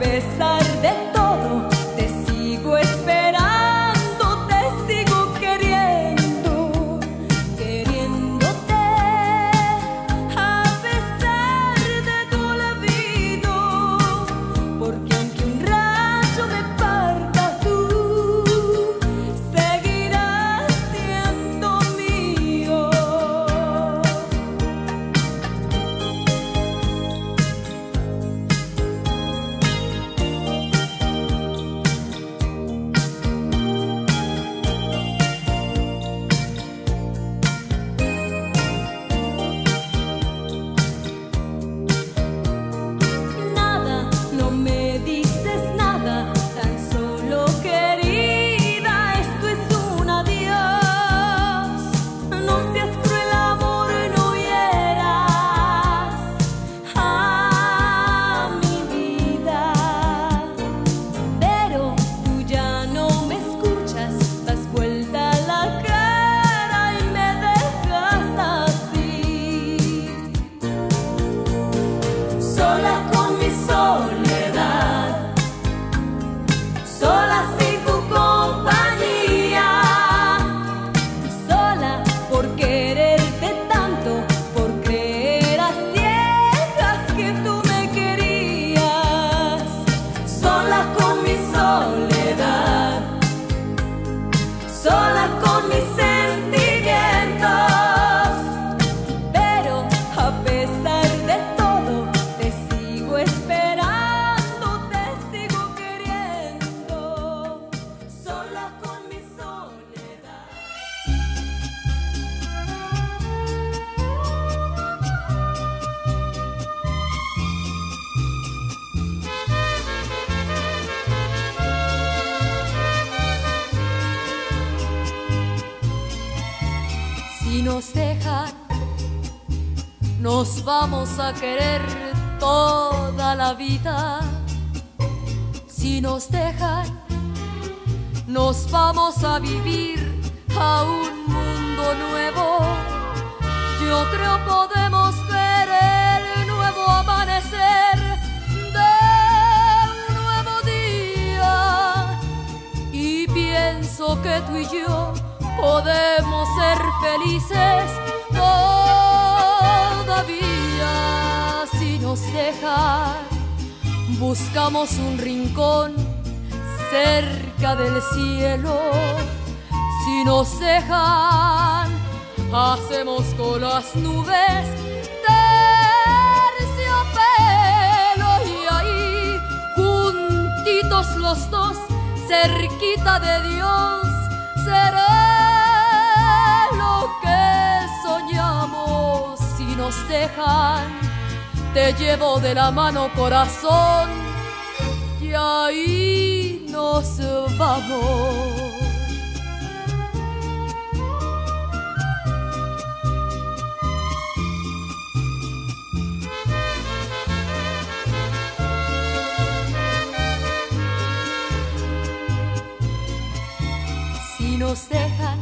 pesar de todo, te sigo esperando, te sigo queriendo, queriéndote, a pesar de tu olvido, porque aunque un rayo me parta, tú seguirás siendo mío. Nada, no me dices nada, tan solo querida, esto es un adiós. No seas cruel, amor, no hieras a mi vida. Pero tú ya no me escuchas, das vuelta la cara y me dejas así, sola con mi soledad, sola sin tu compañía, sola por quererte tanto, por creer a ciegas que tú me querías, sola con mi soledad, sola con mis sentimientos, pero a pesar de todo te sigo esperando, te sigo queriendo, sola con mi soledad. Si nos dejan, nos vamos a querer toda la vida. Si nos dejan, nos vamos a vivir a un mundo nuevo. Yo creo podemos ver el nuevo amanecer de un nuevo día, y pienso que tú y yo podemos ser felices todavía. Si nos dejan, buscamos un rincón cerca del cielo. Si nos dejan, hacemos con las nubes terciopelo, y ahí juntitos los dos, cerquita de Dios, será lo que soñamos. Si nos dejan, te llevo de la mano, corazón, y ahí nos vamos. Si nos dejan,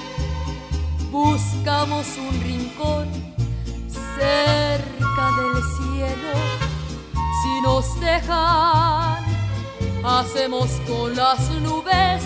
buscamos un rincón cerca del cielo. Si nos dejan, hacemos con las nubes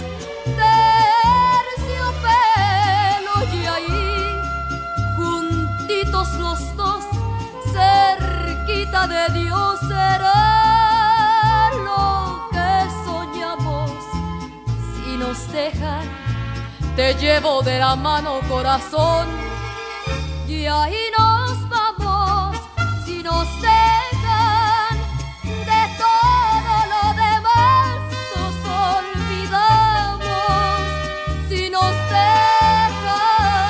terciopelo, y ahí juntitos los dos, cerquita de Dios, será lo que soñamos. Si nos dejan, te llevo de la mano, corazón, y ahí nos vamos. Si nos dejan, de todo lo demás nos olvidamos. Si nos dejan,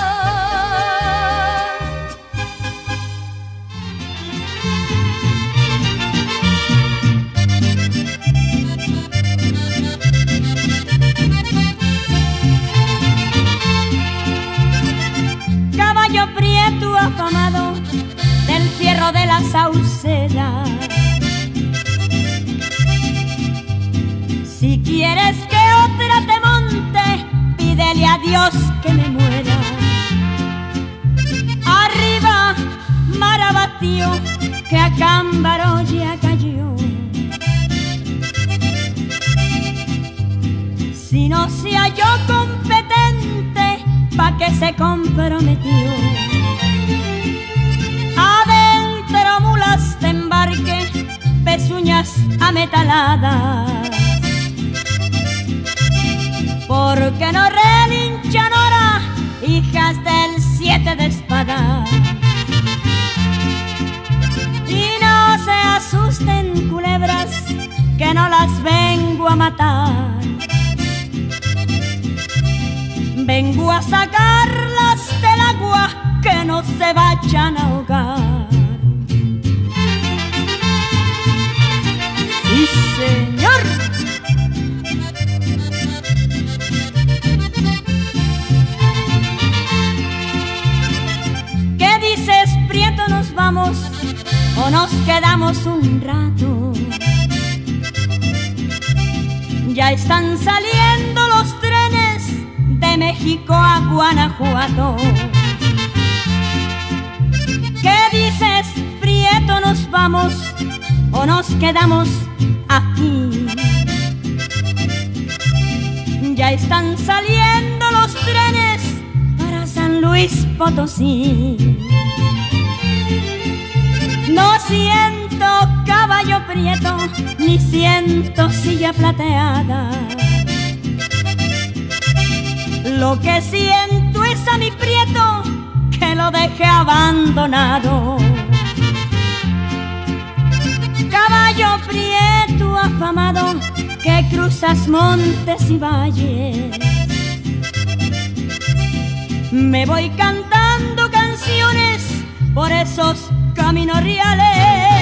caballo prieto afamado del fierro de la sauceda, si quieres que otra te monte, pídele a Dios que me muera. Arriba, mar abatió, que a Cámbaro ya cayó. creyó competente, pa' que se comprometió. Adentro mulas de embarque, pezuñas ametaladas. Porque no relinchan ahora, hijas del 7 de espada. Y no se asusten, culebras, que no las vengo a matar. Vengo a sacarlas del agua, que no se vayan a ahogar. ¡Sí, señor! ¿Qué dices, Prieto? ¿Nos vamos o nos quedamos un rato? Ya están saliendo los trenes de México a Guanajuato. ¿Qué dices, Prieto? ¿Nos vamos o nos quedamos aquí? Ya están saliendo los trenes para San Luis Potosí. No siento caballo prieto, ni siento silla plateada. Lo que siento es a mi Prieto, que lo dejé abandonado. Caballo prieto afamado, que cruzas montes y valles. Me voy cantando canciones por esos caminos reales.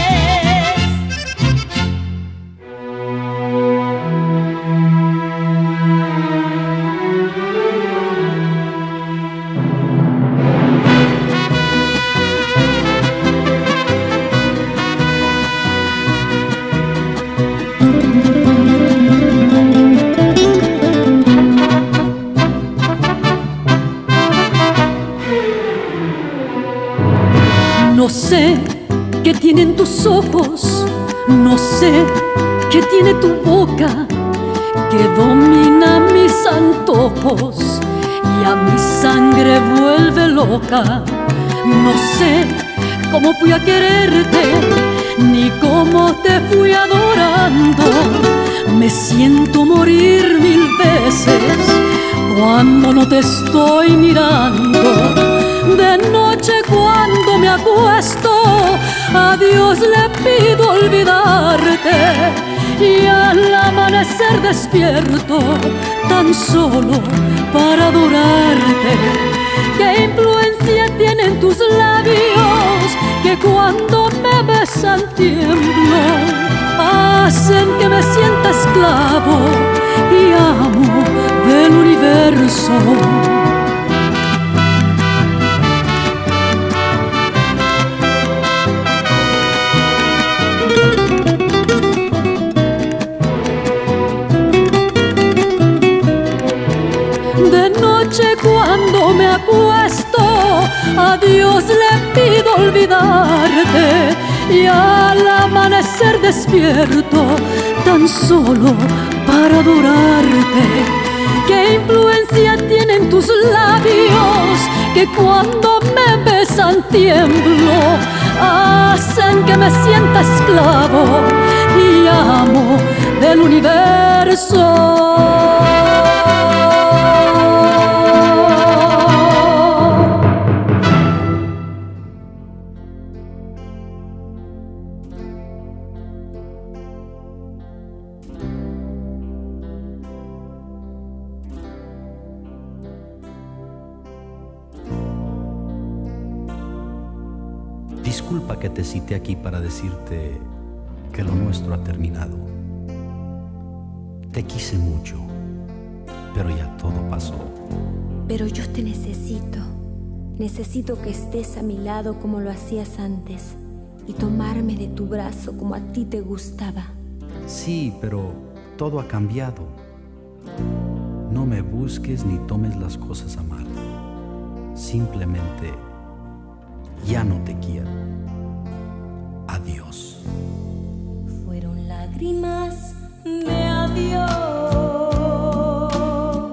No sé qué tienen tus ojos, no sé qué tiene tu boca, que domina mis antojos y a mi sangre vuelve loca. No sé cómo fui a quererte, ni cómo te fui adorando. Me siento morir 1000 veces cuando no te estoy mirando. De noche cuando me acuesto, a Dios le pido olvidarte, y al amanecer despierto tan solo para adorarte. ¿Qué influencia tienen tus labios que cuando me besan tiemblo? Hacen que me sienta esclavo y amo del universo. Cuando me acuesto, a Dios le pido olvidarte, y al amanecer despierto tan solo para adorarte. ¿Qué influencia tienen tus labios que cuando me besan tiemblo? Hacen que me sienta esclavo y amo del universo. Disculpa que te cité aquí para decirte que lo nuestro ha terminado. Te quise mucho, pero ya todo pasó. Pero yo te necesito. Necesito que estés a mi lado como lo hacías antes y tomarme de tu brazo como a ti te gustaba. Sí, pero todo ha cambiado. No me busques ni tomes las cosas a mal. Simplemente ya no te quiero. Adiós. Fueron lágrimas de adiós.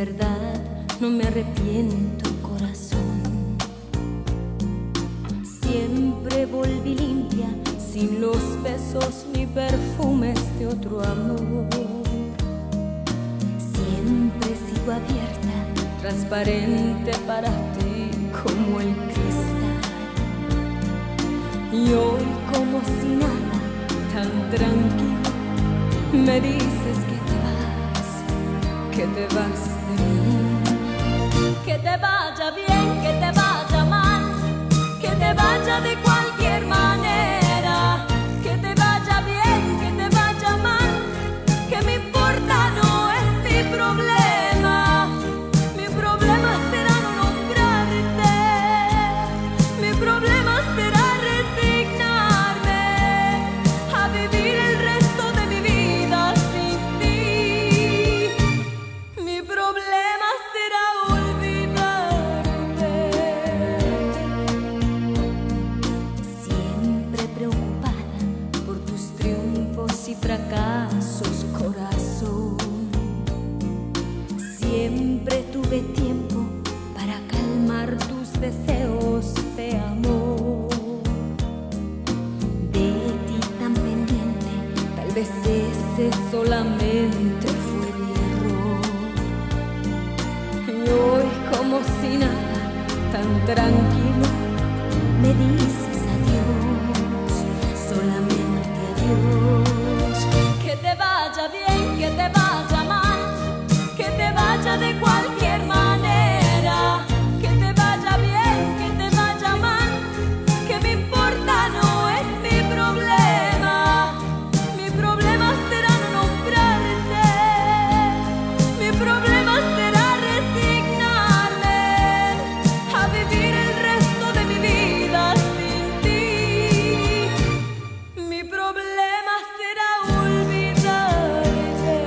verdad, no me arrepiento, corazón. Siempre volví limpia, sin los besos ni perfumes de otro amor. Siempre sigo abierta, transparente para ti como el cristal. Y hoy como si nada, tan tranquilo, me dices que te vas de mí. Que te vaya bien, que te vaya mal, que te vaya de cualquier manera. Que te vaya bien, que te vaya mal, que me importa, no es mi problema. Mi problema será no nombrarte, mi problema será resignarme a vivir el resto de mi vida sin ti. Mi problema será olvidarte. Siempre preocupada por tus triunfos y fracasos, corazón. Siempre tuve tiempo para calmar tus deseos de amor. De ti tan pendiente, tal vez ese solamente fue mi error. Y hoy como si nada, tan tranquilo, me dices adiós, solamente adiós. Que te vaya bien, que te vaya mal, que te vaya de cualquier manera. Que te vaya bien, que te vaya mal, que me importa, no es mi problema. Mi problema será no nombrarte, mi problema será resignarme a vivir el resto de mi vida sin ti. Mi problema será olvidarte.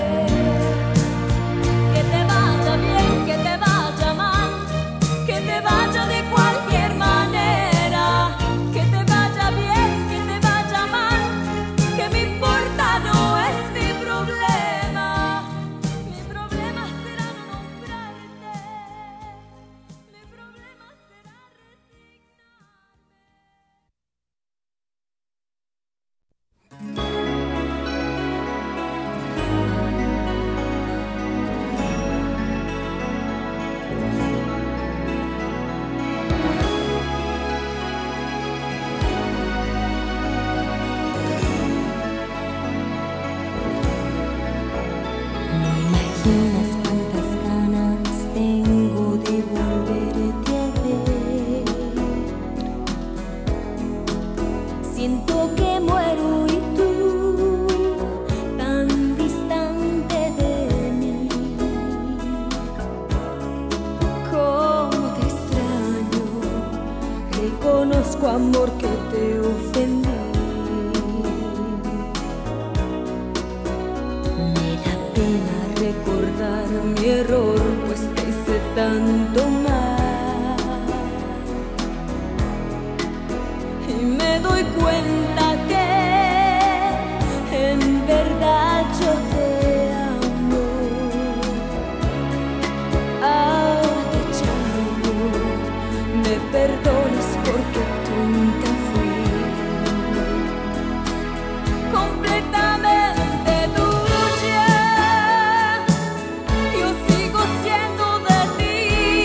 Que te vaya bien, que te vaya mal, que te vaya de cualquier manera. Que te vaya bien, que te vaya mal, que me importa, no es mi problema. Mi problema será no nombrarte, mi problema será resignarme. No imaginas cuántas ganas tengo de volverte a ver. Siento que muero y tú tan distante de mí. Cómo te extraño, reconozco, amor, que te ofendí. Me da pena recordar mi error, pues te hice tanto mal. Y me doy cuenta que en verdad yo te amo. Ahora te llamo, me perdones porque tonta fui. Completamente tuya, yo sigo siendo de ti.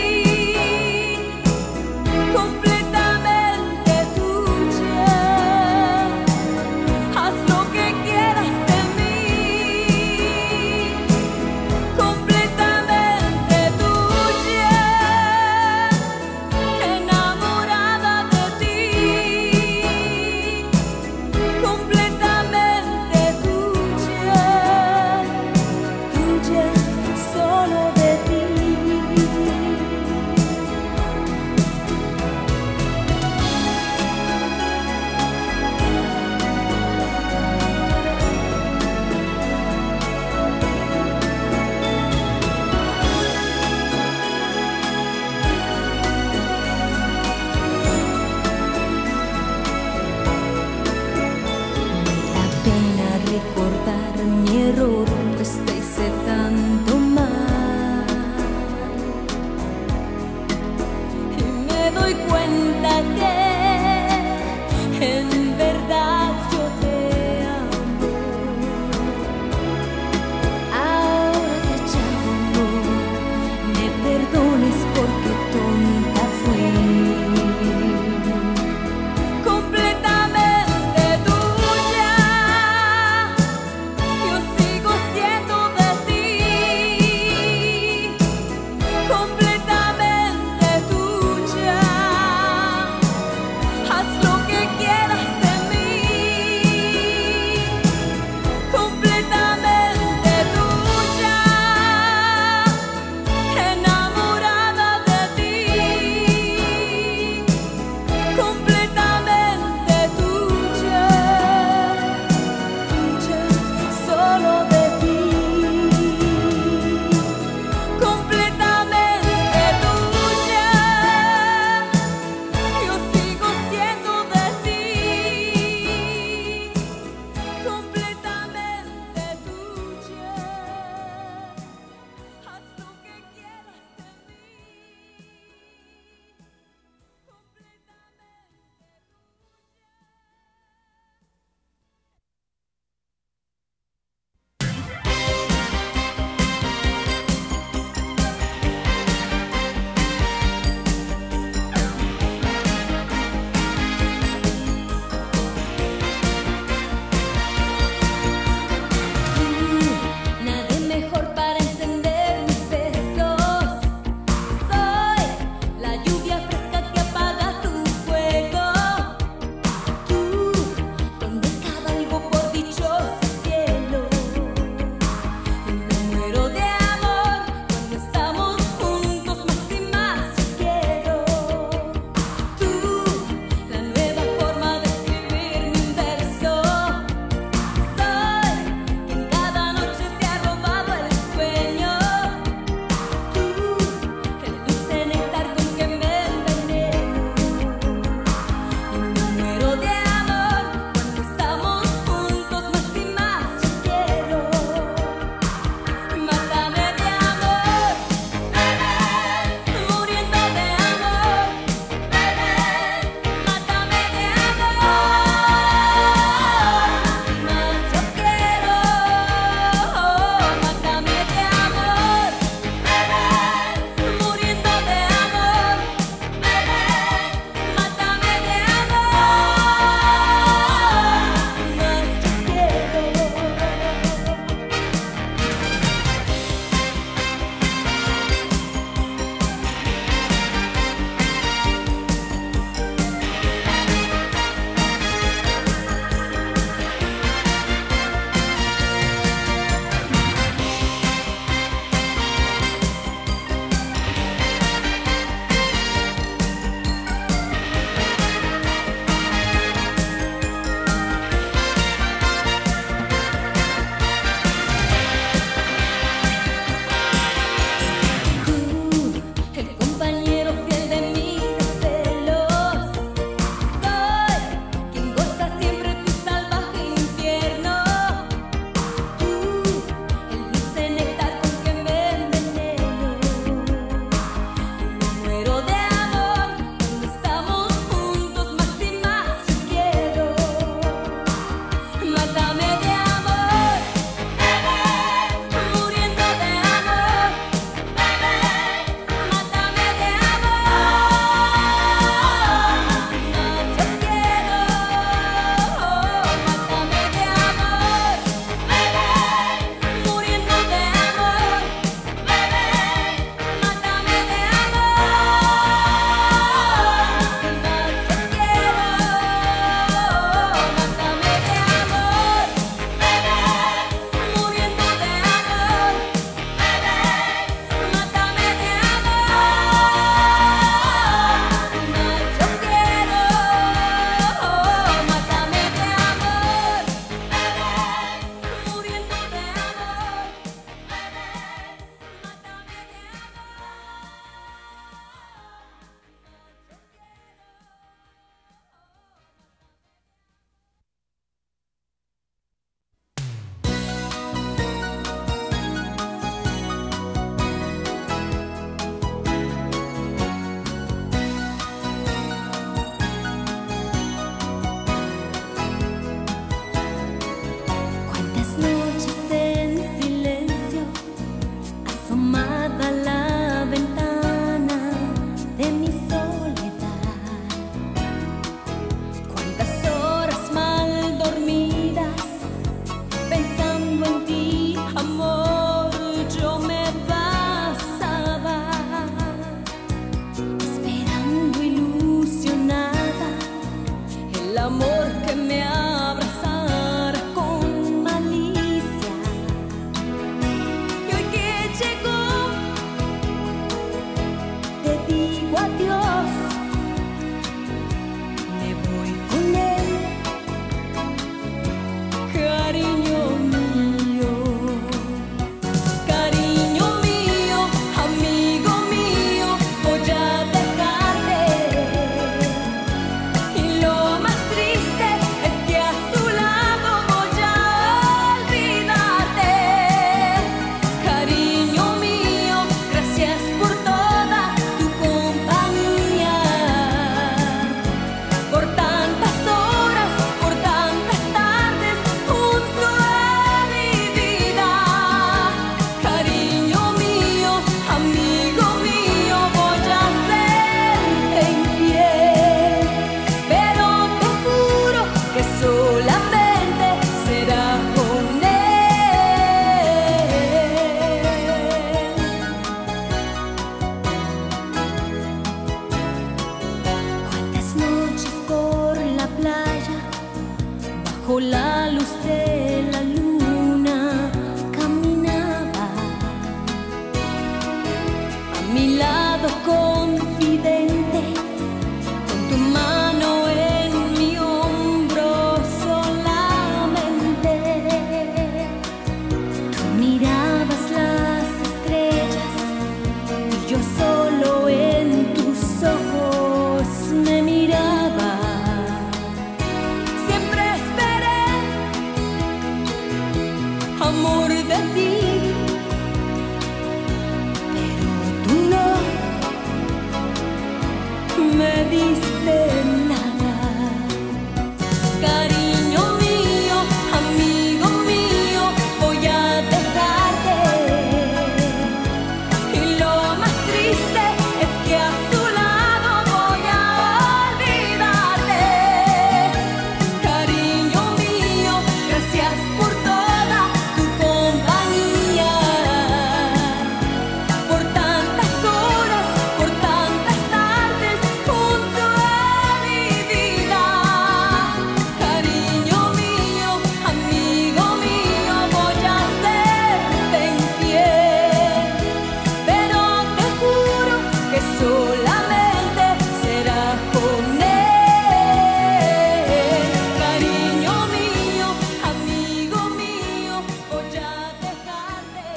Completamente tuya, haz lo que quieras de mí. Completamente tuya, enamorada de ti. Completamente tuya, tuya, solo de ti. Da pena recordar mi error, pues te hice tanto mal. doy cuenta que en verdad yo te amo. Ahora que ya no me perdones porque tonta fui. Completamente tuya, yo sigo siendo de ti. Completamente tuya, bajo la luz de la luna caminaba a mi lado confidente, con tu mano en mi hombro solamente. Tú mirabas las estrellas y yo solo en tus ojos me miraba. Siempre esperé amor de ti, pero tú no me diste nada. Cariño mío, amigo mío, voy a dejarte. Y lo más triste es que a tu lado voy a olvidarte. Cariño mío, gracias por toda tu compañía, por tantas horas, por tantas tardes junto a mi vida. Cariño mío, amigo mío, voy a serte infiel, pero te juro que solamente será con él. Cariño mío, amigo mío, voy a dejarte.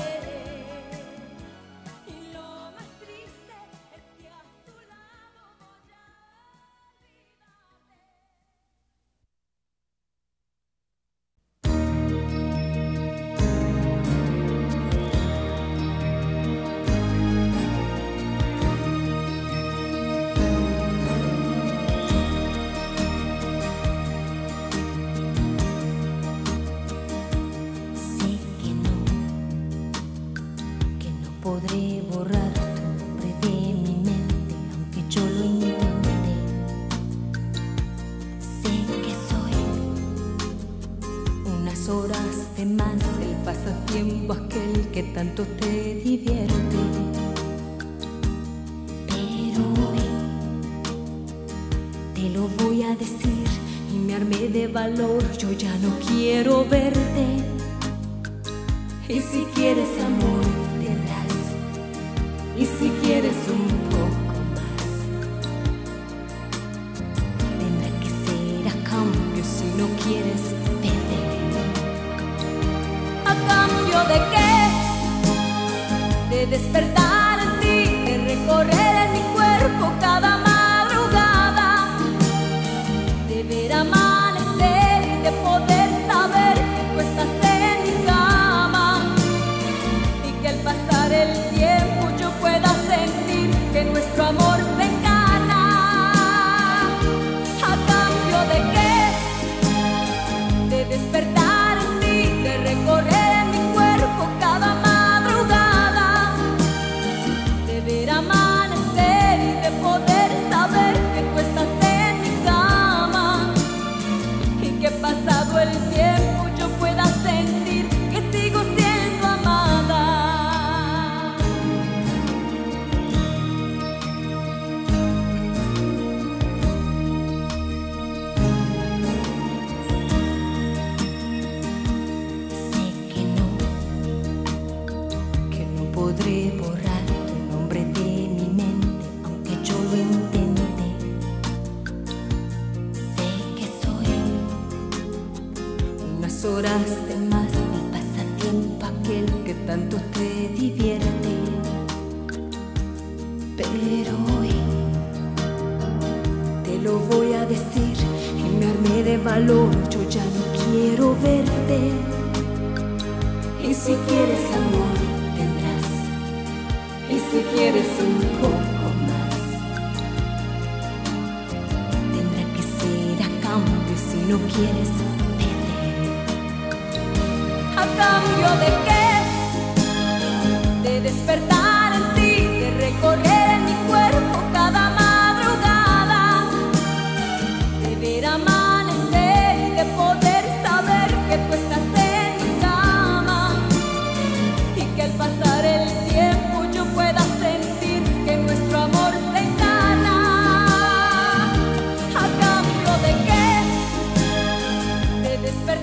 Y lo más triste es que a tu lado voy a Sé que no podré borrar tu nombre de mi mente, aunque yo lo intente. Sé que soy unas horas de más, el pasatiempo aquel que tanto te divierte. Pero hoy te lo voy a decir y me armé de valor, yo ya no quiero verte. Y si quieres amor tendrás, y si quieres un poco más, tendrá que ser a cambio si no quieres verte. ¿A cambio de qué? De despertar en ti, de recorrer en mi cuerpo cada madrugada, de ver amanecer y de poder saber que tú estás en mi cama, y que al pasar el tiempo yo pueda sentir que nuestro amor se encarna. ¿A cambio de qué? De despertar en ti, de recorrer en mi cuerpo cada madrugada, de ver amanecer y de poder saber que tú estás en mi cama, y que pasado el tiempo yo pueda sentir que sigo siendo amada. Sé que no podré borrar tu nombre de mi mente, aunque yo lo intente. Sé que soy unas horas de más, el pasatiempo aquel que tanto te divierte. Pero hoy te lo voy a decir y me armé de valor, yo ya no quiero verte. Y si quieres amor tendrás, y si quieres un poco más, tendrá que ser a cambio si no quieres verte. ¿A cambio de qué? De despertar en ti, de recorrer en mi cuerpo cada madrugada, de ver amanecer y de poder saber que tú estás en mi cama, y que al pasar el tiempo yo pueda sentir que nuestro amor se encarna. ¿A cambio de qué? De despertar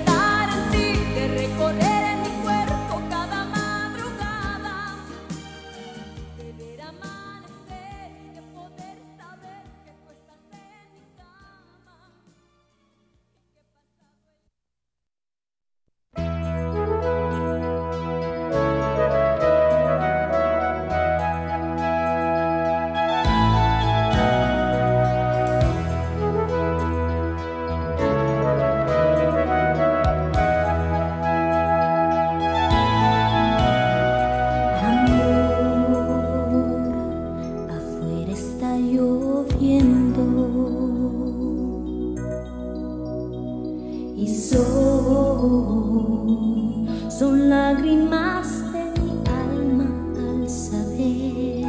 son lágrimas de mi alma al saber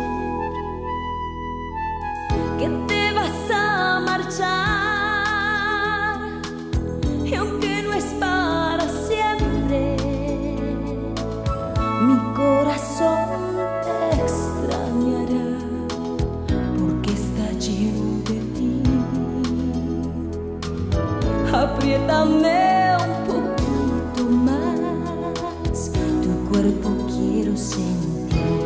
que te vas a marchar, y aunque no es para siempre, mi corazón te extrañará porque está lleno de ti. Apriétame un poquito más, tu cuerpo quiero sentir.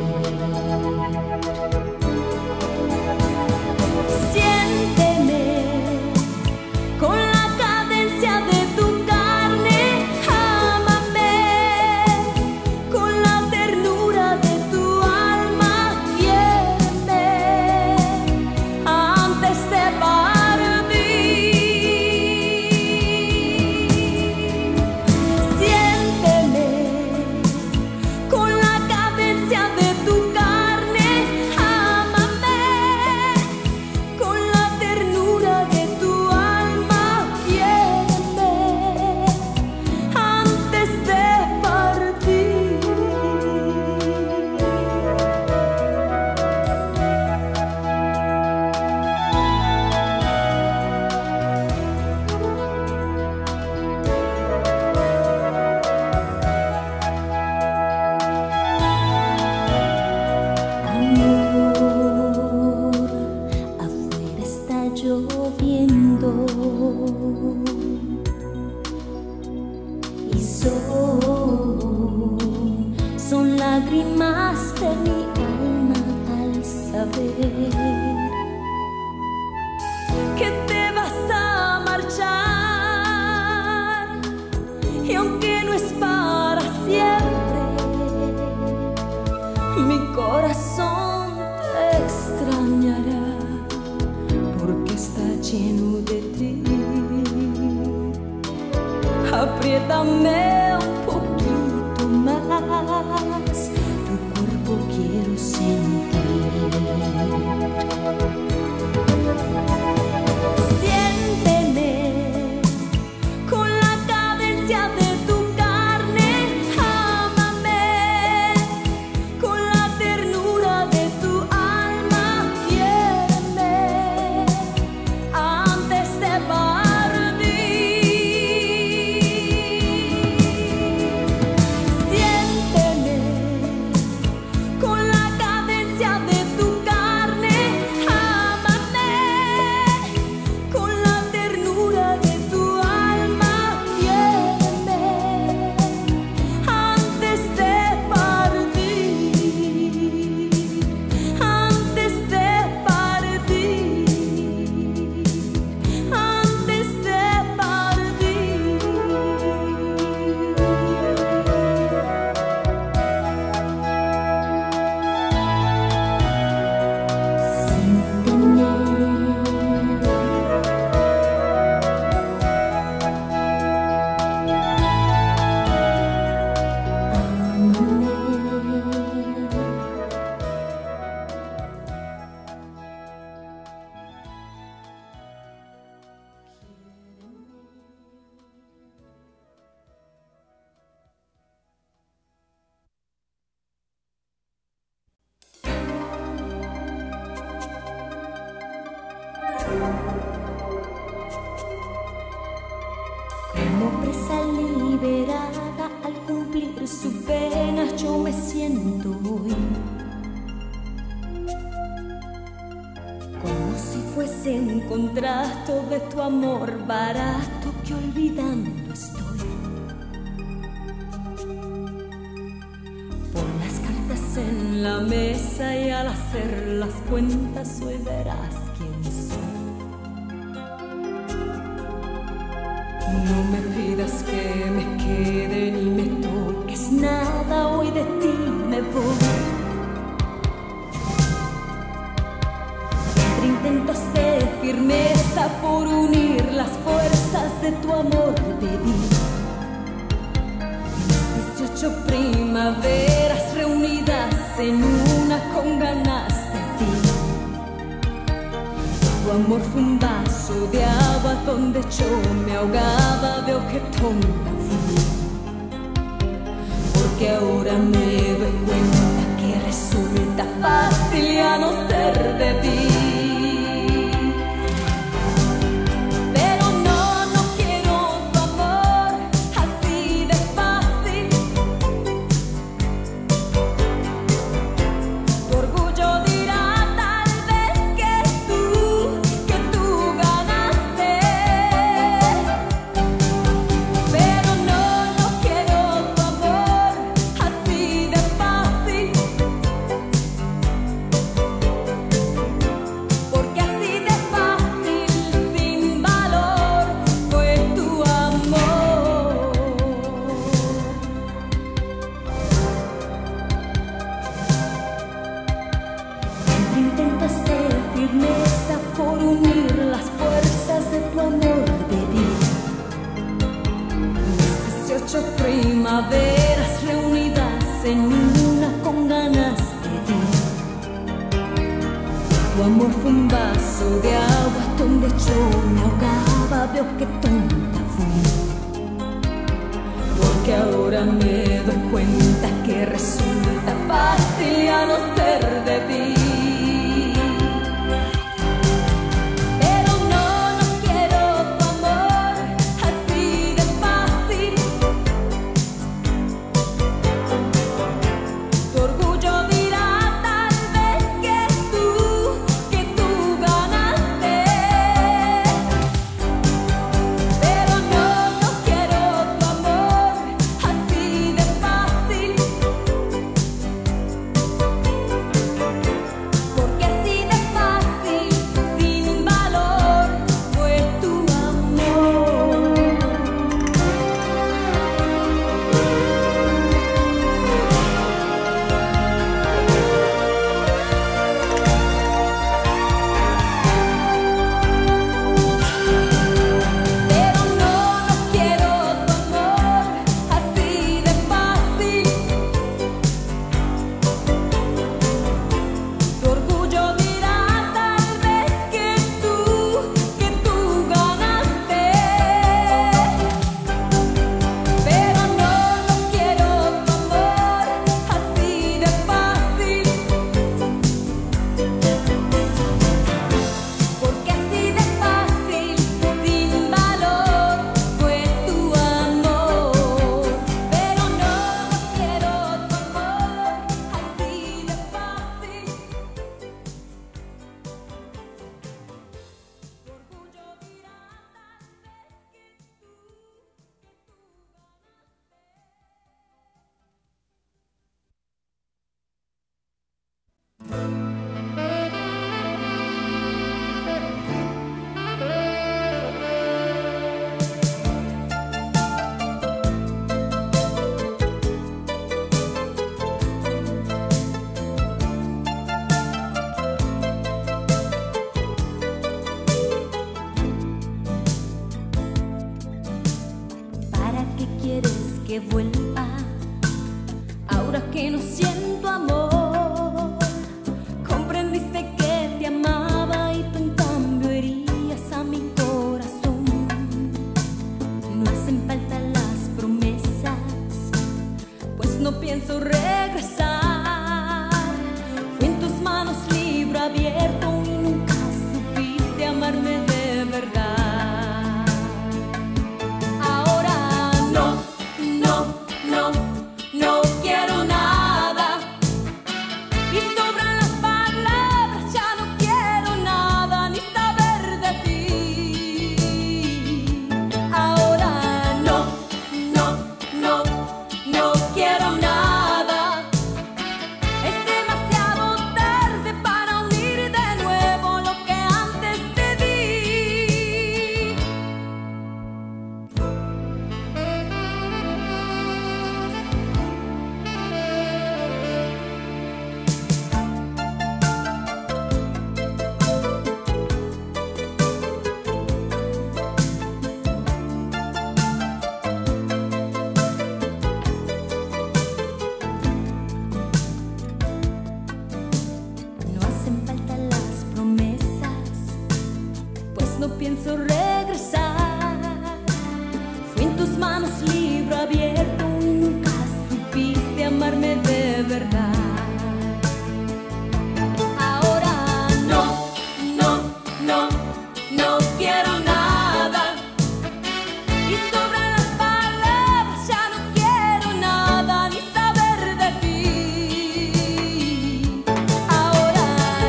Siénteme con la cadencia de tu carne, ámame con la ternura de tu alma, quiéreme antes de lloviendo y son lágrimas de mi alma al saber que te vas a marchar, y aunque no es para siempre, mi corazón te extrañará porque está lleno de ti. Apriétame un poquito más, tu cuerpo quiero sentir. Siénteme con la cadencia de tu carne, ámame con la ternura de tu alma, quiéreme antes de Como presa liberada al cumplir su pena, yo me siento hoy como si fuese un contrato de tu amor barato que olvidando estoy. Pon las cartas en la mesa y al hacer las cuentas hoy verás quién soy. No me pidas que me quede ni me toques nada, hoy de ti me voy. Entre intentos de firmeza por unir las fuerzas de tu amor pedí 18 primaveras reunidas en una con ganas de ti. Tu amor fue un vaso de agua donde yo me ahogaba, veo que tonta fui. Porque ahora me doy cuenta que resulta fácil ya no ser de ti. Primaveras reunidas en una con ganas de ti. Tu amor fue un vaso de agua donde yo me ahogaba, veo que tonta fui. Porque ahora me doy cuenta que resulta fácil ya no ser de ti. Que vuelva, ahora que no siento amor. Comprendiste que te amaba y tú en cambio herías a mi corazón. No hacen falta las promesas, pues no pienso regresar. Fui en tus manos libro abierto y nunca supiste amarme de verdad. No quiero nada no pienso regresar. Fui en tus manos libro abierto y nunca supiste amarme de verdad. Ahora no quiero nada. Y sobran las palabras, ya no quiero nada ni saber de ti. Ahora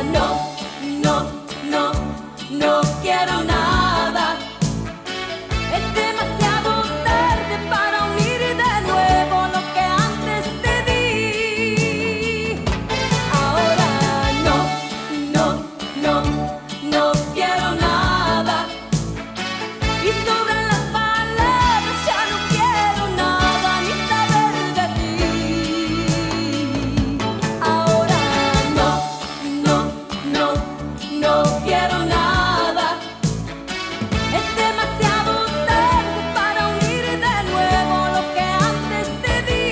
no quiero nada. Es demasiado tarde para unir de nuevo lo que antes te di. Ahora no quiero nada. Y sobran las palabras, ya no quiero nada ni saber de ti. Ahora no quiero nada. Es demasiado tarde para unir de nuevo lo que antes te di.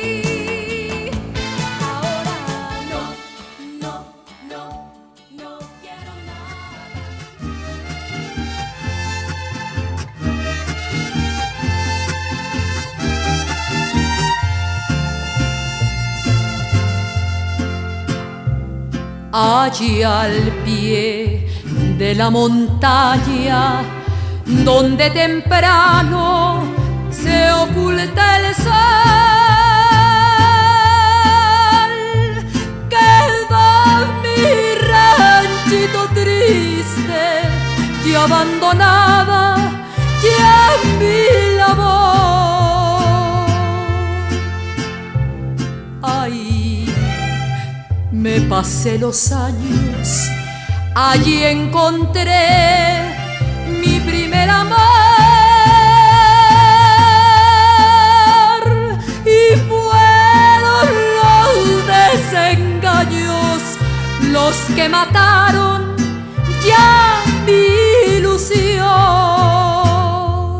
Ahora no quiero nada. Allí al pie de la montaña, donde temprano se oculta el sol, queda mi ranchito triste y abandonada ya mi labor. Ahí me pasé los años, allí encontré mi primer amor y fueron los desengaños los que mataron ya mi ilusión.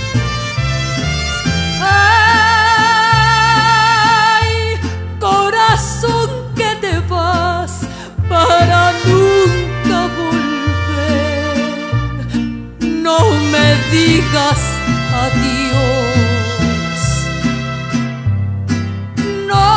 Ay, corazón que te vas para nunca volver, no me digas adiós, no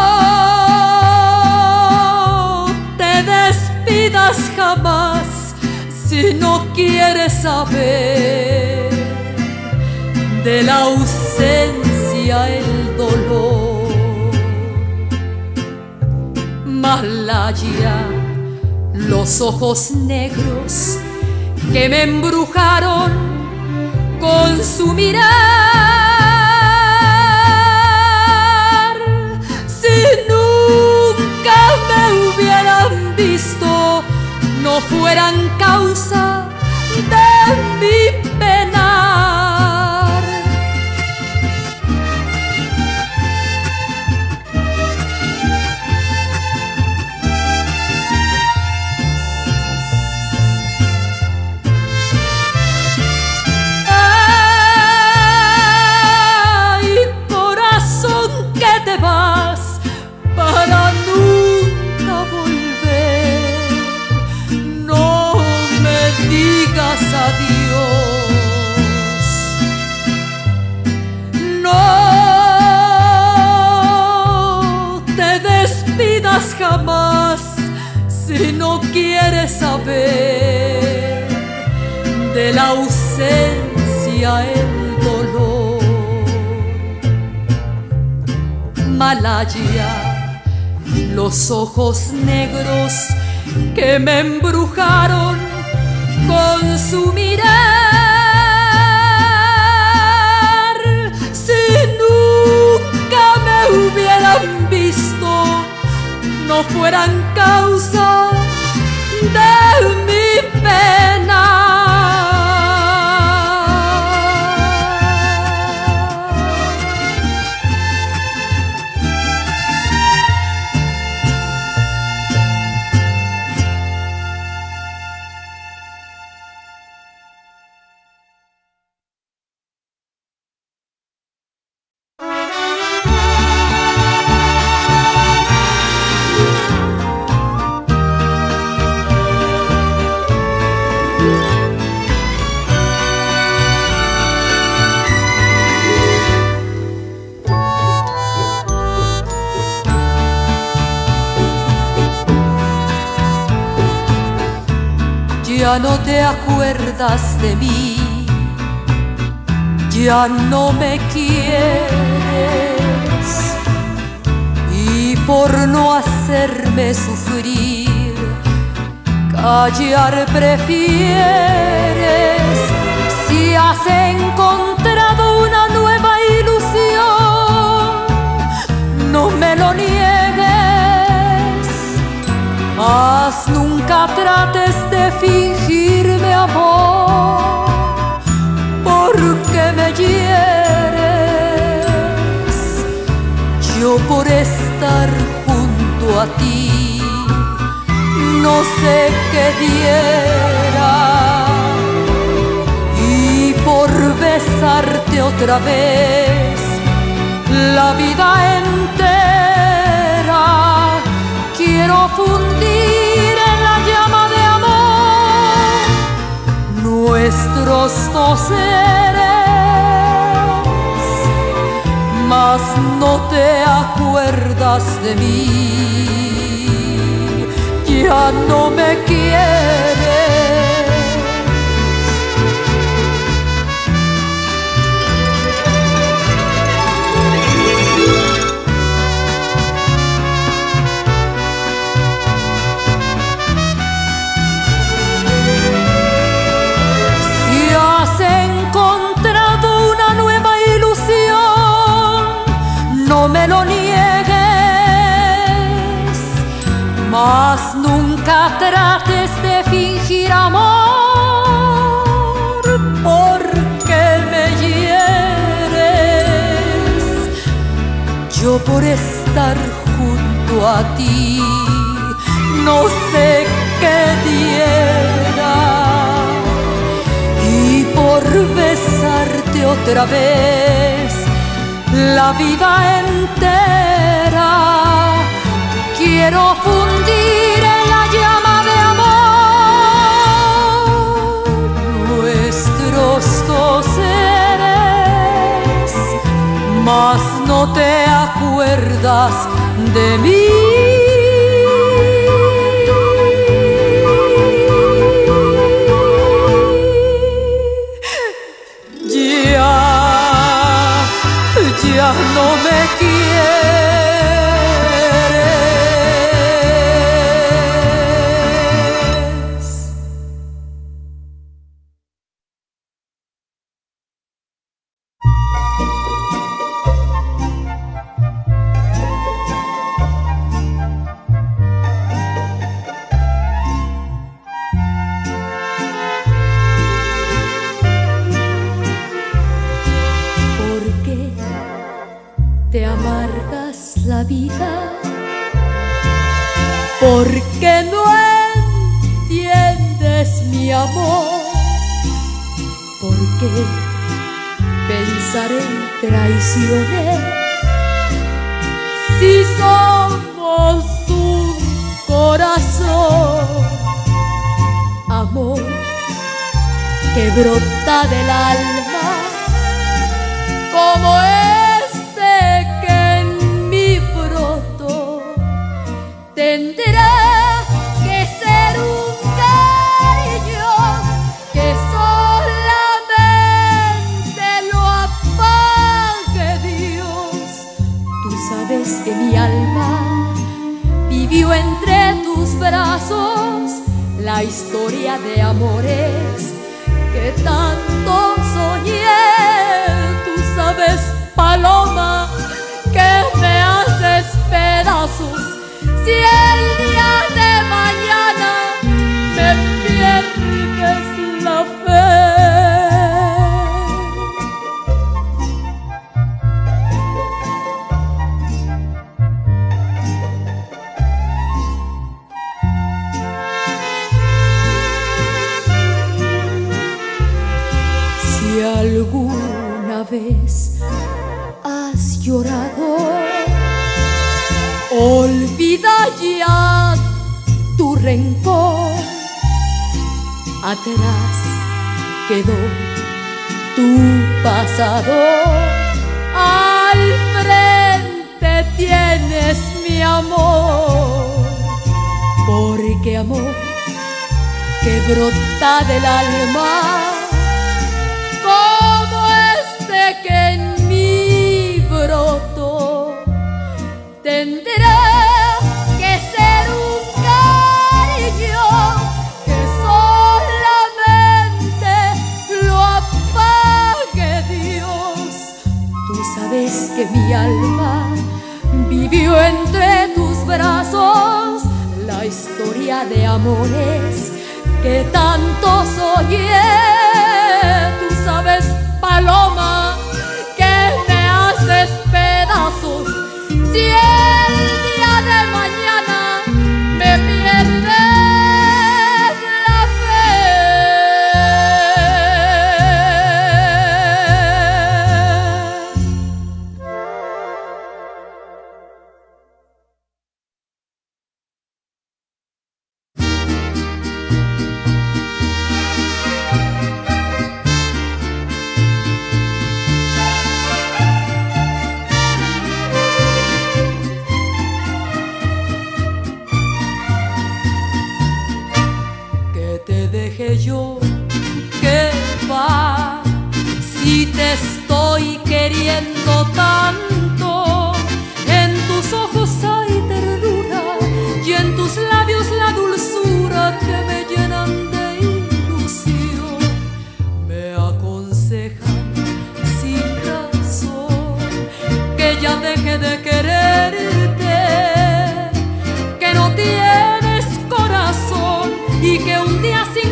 te despidas jamás si no quieres saber de la ausencia el dolor. Malaya, los ojos negros que me embrujaron con su mirar. Si nunca me hubieran visto, no fueran causa de mi penar. Para nunca volver, no me digas adiós, no te despidas jamás si no quieres saber de la ausencia el dolor. Malaya, los ojos negros que me embrujaron con su mirar. Si nunca me hubieran visto, no fueran causa de mi pena. ya no te acuerdas de mí, ya no me quieres, y por no hacerme sufrir, callar prefieres. Si has encontrado una nueva ilusión, no me lo niegues, mas nunca trates de fingirme amor, porque me hieres. Yo por estar junto a ti no sé qué diera, y por besarte otra vez la vida entera quiero fundir en la llama de amor nuestros dos seres, mas no te acuerdas de mí, ya no me quieres. No me lo niegues, mas nunca trates de fingir amor, porque me hieres. Yo por estar junto a ti no sé qué diera, y por besarte otra vez la vida entera quiero fundir en la llama de amor nuestros dos seres, mas no te acuerdas de mí. Ya no me quieres. Te amargas la vida porque no entiendes mi amor, porque pensar en traiciones si somos un corazón, amor que brota del alma como tendrá que ser un cariño que solamente lo apague Dios. Tú sabes que mi alma vivió entre tus brazos la historia de amores que tanto soñé. Tú sabes, paloma, que me haces pedazos si el día de mañana me pierdes la fe. Si alguna vez has llorado, olvida ya tu rencor, atrás quedó tu pasado, al frente tienes mi amor, porque amor que brota del alma, como este que en mí brotó. Tendrá que ser un cariño que solamente lo apague Dios. Tú sabes que mi alma vivió entre tus brazos la historia de amores que tanto soñé. Tú sabes, paloma, que me haces pedazos si el día de mañana me pierdes la fe. Yo, ¿qué va? Si te estoy queriendo tanto, en tus ojos hay ternura y en tus labios la dulzura que me llenan de ilusión. Me aconsejan sin razón que ya deje de quererte, que no tienes corazón y que un día sin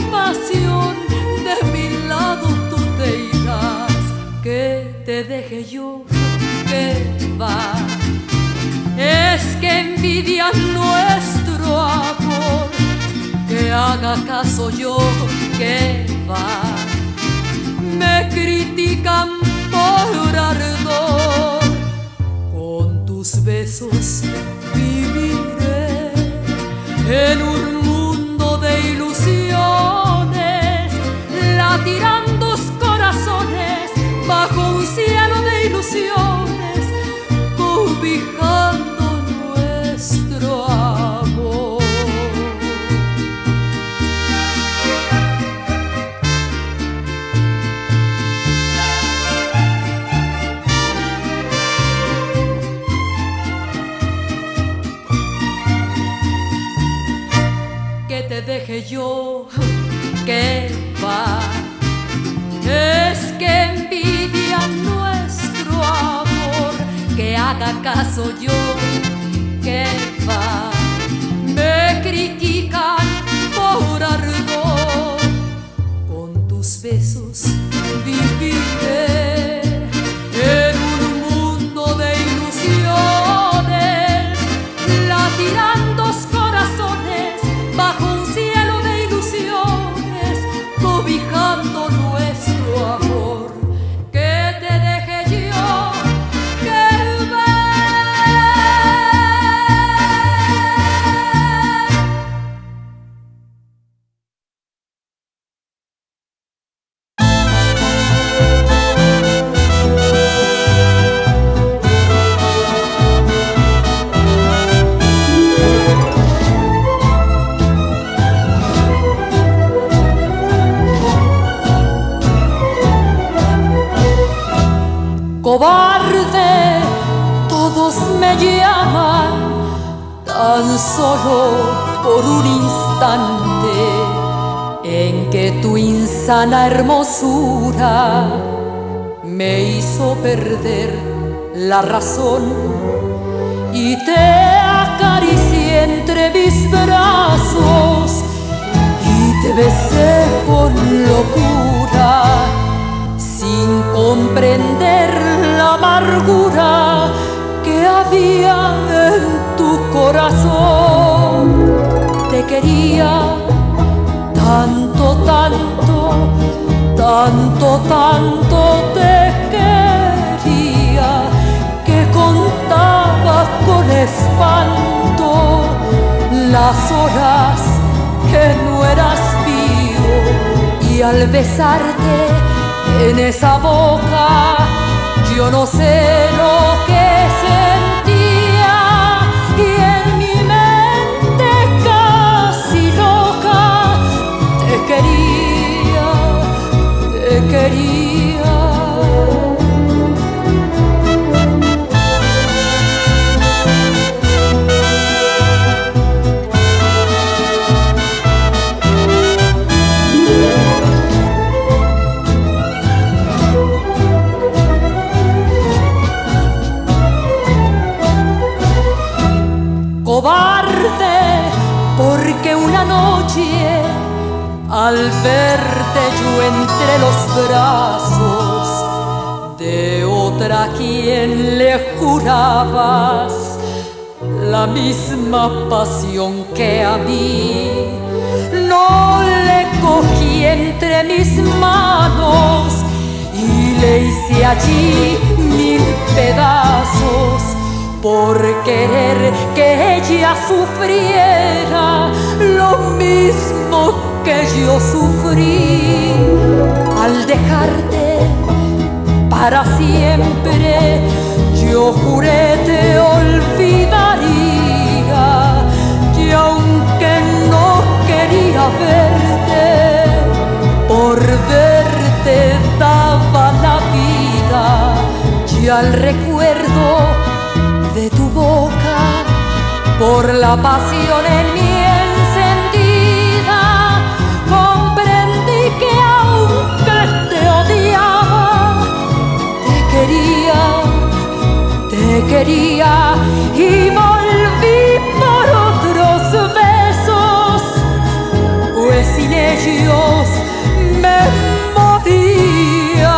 de mi lado tú te irás. Que te deje yo, que va. Es que envidian nuestro amor, que haga caso yo, que va. Me critican por ardor, con tus besos viviré en un mundo de ilusiones, latirán dos corazones bajo un cielo de ilusiones, cobijando nuestro amor. Que te deje yo, que va. Es que envidian nuestro amor, que haga caso yo, que va. Me critican por ardor, con tus besos viviré en un mundo de ilusiones, latirán dos corazones bajo un cielo de ilusiones, cobijando nuestro amor. Que te deje yo, que va. Cobarde, todos me llaman, tan solo por un instante en que tu insana hermosura me hizo perder la razón y te acaricié entre mis brazos y te besé con locura, sin comprender la amargura que había en tu corazón. Te quería tanto, tanto, tanto, tanto te quería, que contaba con espanto las horas que no eras mío, y al besarte en esa boca yo no sé lo que sentía, y en mi mente casi loca quería. Cobarde, porque una noche al verte yo entre los brazos de otra quien le jurabas la misma pasión que a mí, no le cogí entre mis manos y le hice allí 1000 pedazos por querer que ella sufriera lo mismo que yo sufrí. Al dejarte para siempre, yo juré te olvidaría, y aunque no quería verte, por verte daba la vida, y al recuerdo de tu boca, por la pasión en mí encendida, comprendí que aunque te odiaba, te quería y volví por otros besos, pues sin ellos me moría.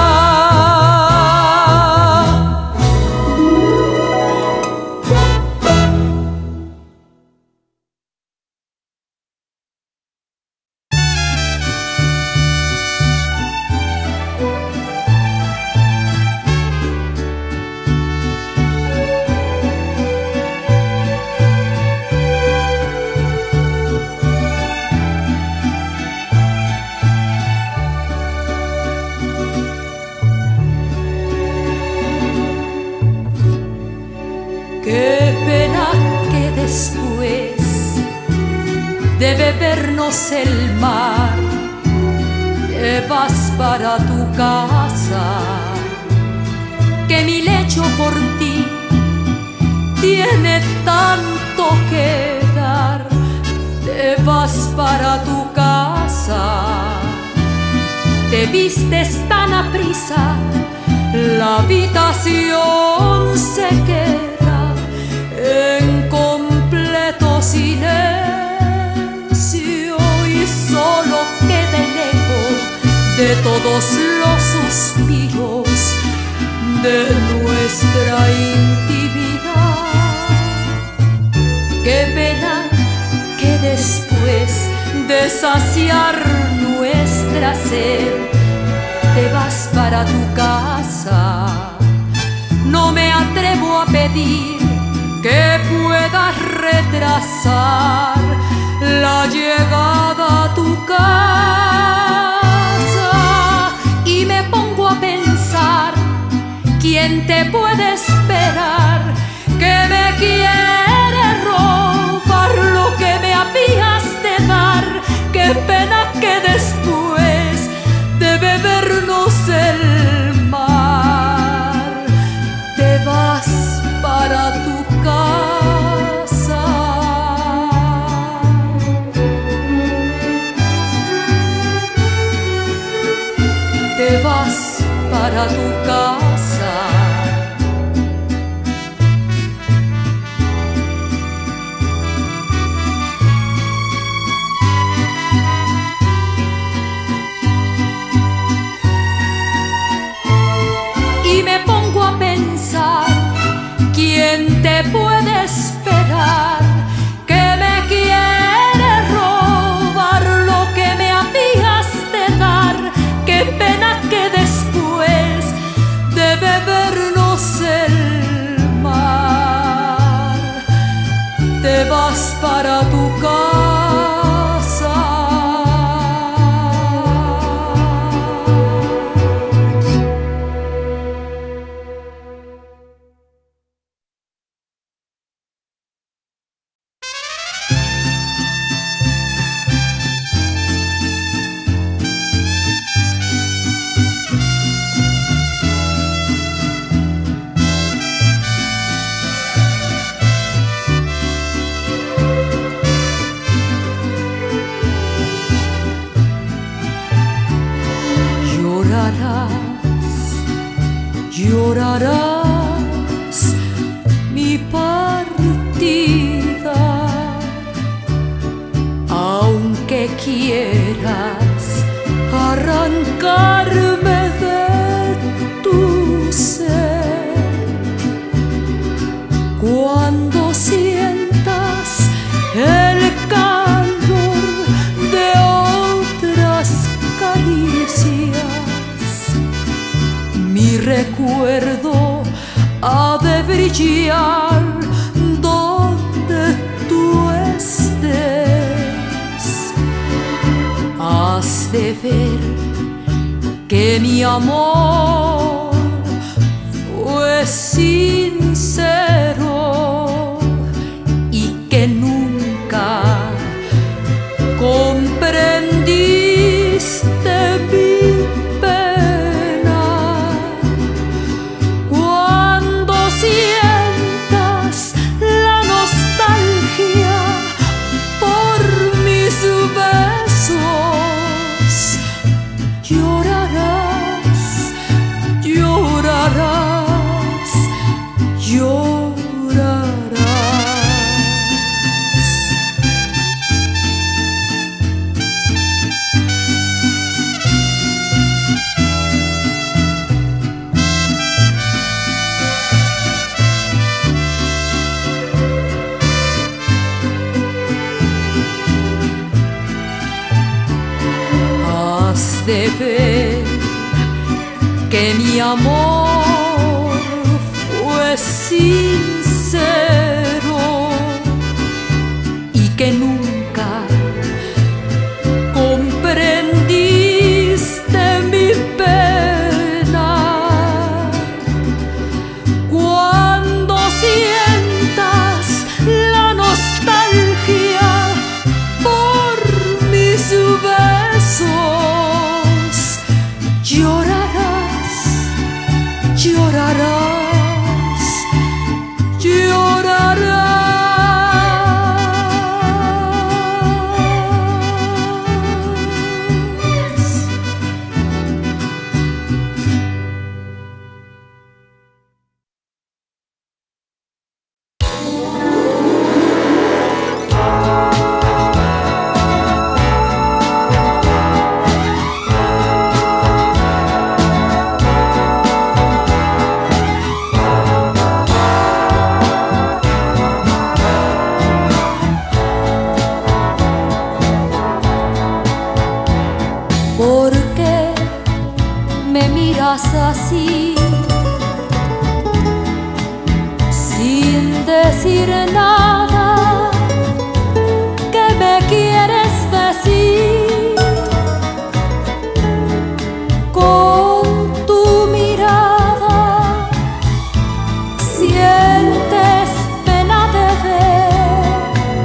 De bebernos el mar, te vas para tu casa, que mi lecho por ti tiene tanto que dar. Te vas para tu casa, te vistes tan aprisa, la habitación se queda en completo silencio y solo queda el eco de todos los suspiros de nuestra intimidad. Qué pena que después de saciar nuestra sed te vas para tu casa. No me atrevo a pedir que puedas retrasar la llegada a tu casa, y me pongo a pensar, ¿quién te puede esperar que me quiere robar lo que me habías de dar? Qué pena que después de bebernos el mar te vas para tu casa. Te vas para tu casa. Y me pongo a pensar, ¿quién te puede esperar que me quiere robar lo que me habías de dar? Qué pena que después de llorarás mi partida, aunque quieras arrancarme de tu ser. Cuando sientas el calor de otras caricias, mi recuerdo ha de brillar donde tú estés. Has de ver que mi amor fue sincero y que nunca comprendiste mi pena. Cuando sientas la nostalgia por mis besos, llorarás, llorarás, llorarás. Has de ver que mi amor fue sincero y que nunca comprendiste mi pena. Cuando sientas la nostalgia por mis besos, llorarás, llorarás, llorarás. ¿Por qué me miras así, sin decir nada? ¿Qué me quieres decir? Con tu mirada sientes pena de ver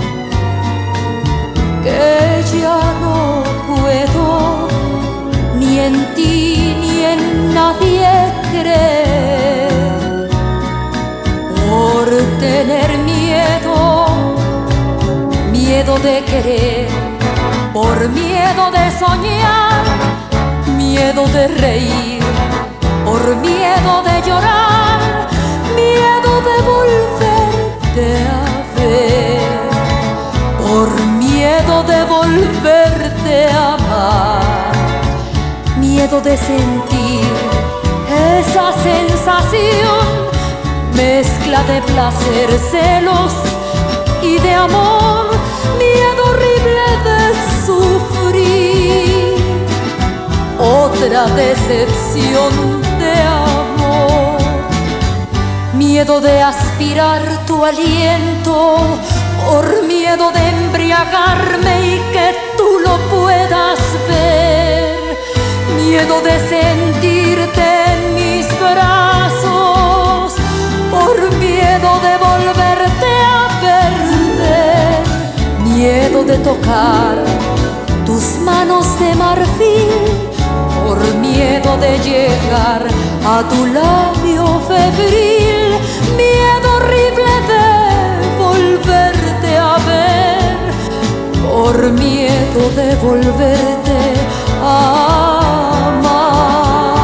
que ya no puedo ni en ti ni en nadie creer, por tener miedo, miedo de querer, por miedo de soñar, miedo de reír, por miedo de llorar, miedo de volverte a ver, por miedo de volverte a amar, miedo de sentir esa sensación, mezcla de placer, celos y de amor, miedo horrible de sufrir, otra decepción de amor, miedo de aspirar tu aliento, por miedo de embriagarme y que tú lo puedas ver, miedo de sentirte en mis brazos, por miedo de volverte a perder, miedo de tocar tus manos de marfil, por miedo de llegar a tu labio febril, miedo horrible de volverte a ver, por miedo de volverte a amar.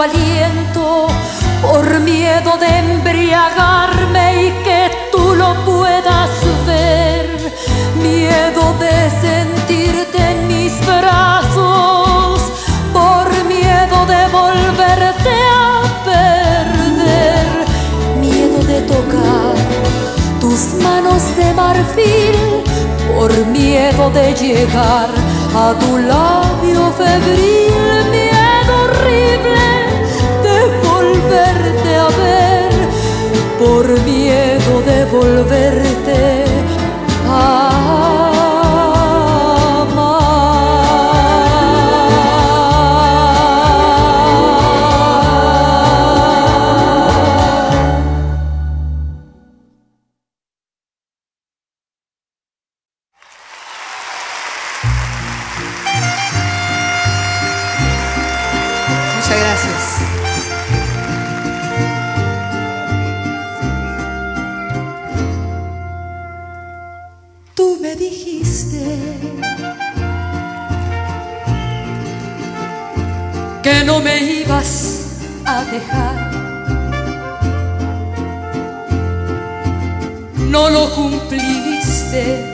aliento por miedo de embriagarme y que tú lo puedas ver, miedo de sentirte en mis brazos, por miedo de volverte a perder, miedo de tocar tus manos de marfil, por miedo de llegar a tu labio febril, miedo horrible de volverte a ver, por miedo de volverte a amar. Muchas gracias. Tú me dijiste Que no me ibas a dejar, no lo cumpliste,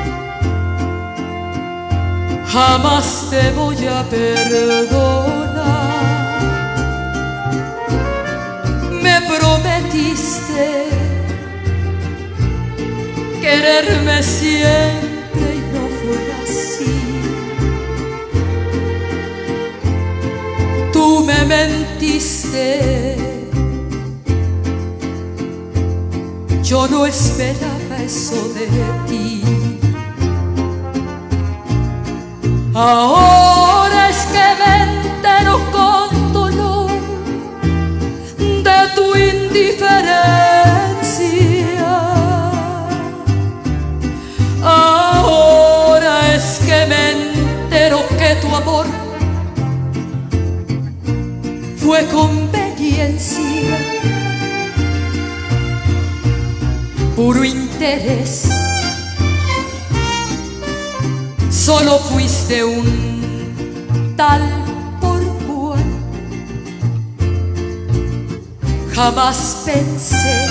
jamás te voy a perdonar. Me prometiste quererme siempre y no fue así. Tú me mentiste, yo no esperaba eso de ti. Ahora es que me entero con dolor de tu indiferencia. Ahora es que me entero que tu amor fue conveniencia, puro interés. Solo fuiste un tal por cual. Jamás pensé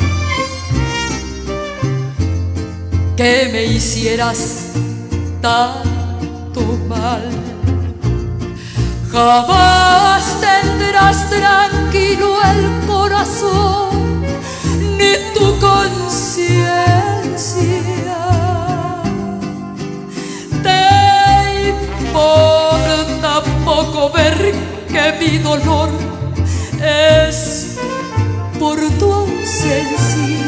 que me hicieras tanto mal. Jamás tendrás tranquilo el corazón ni tu conciencia. Te importa poco ver que mi dolor es por tu ausencia.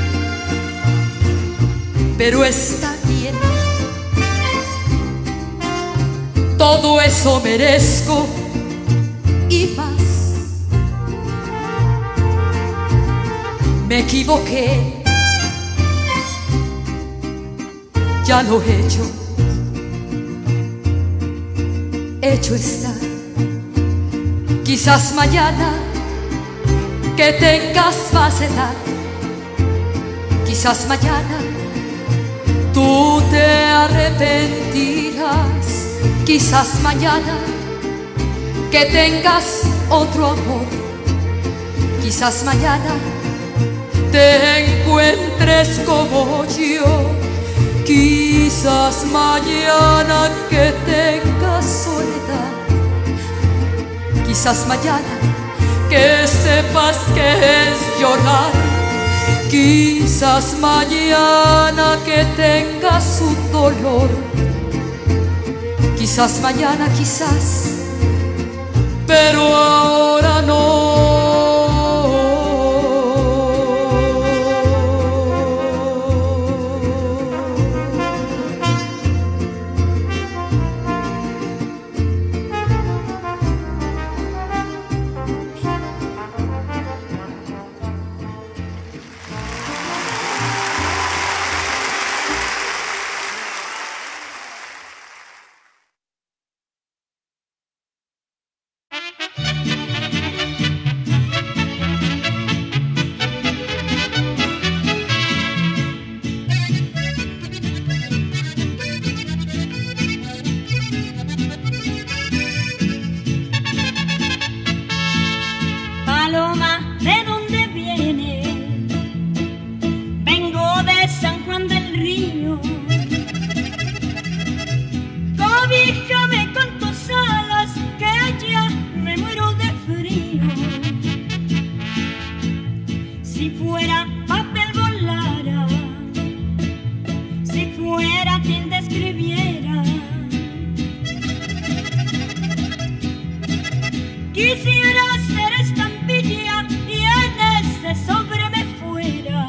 Pero está bien, todo eso merezco y más. Me equivoqué, ya lo he hecho. Hecho está. Quizás mañana que tengas más edad, quizás mañana tú te arrepentirás. Quizás mañana que tengas otro amor, quizás mañana te encuentres como yo. Quizás mañana que tengas soledad, quizás mañana que sepas que es llorar, quizás mañana que tengas un dolor, quizás mañana, quizás, pero ahora no. Quisiera ser estampilla y en ese sobre me fuera.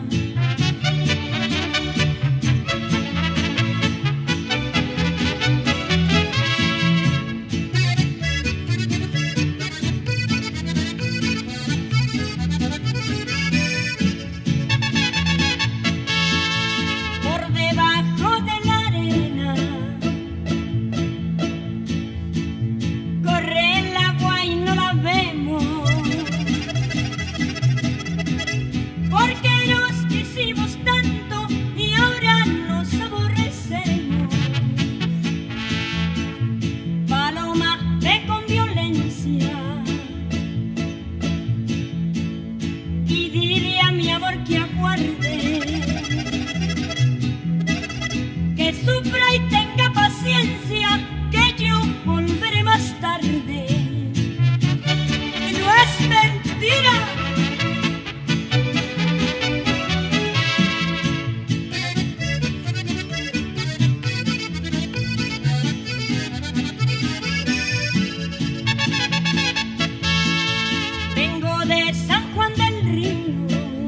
Por debajo de la arena corre el agua y no la vemos, porque nos quisimos tanto y ahora nos aborrecemos. Paloma, ve con violencia y dile a mi amor que aguarde, que sufra y tenga paciencia, que yo volveré más tarde. Y no es mentira. Vengo de San Juan del Río,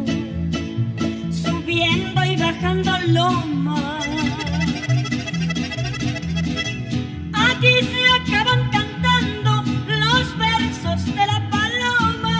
subiendo y bajando loma. Aquí se acaban cantando los versos de la paloma.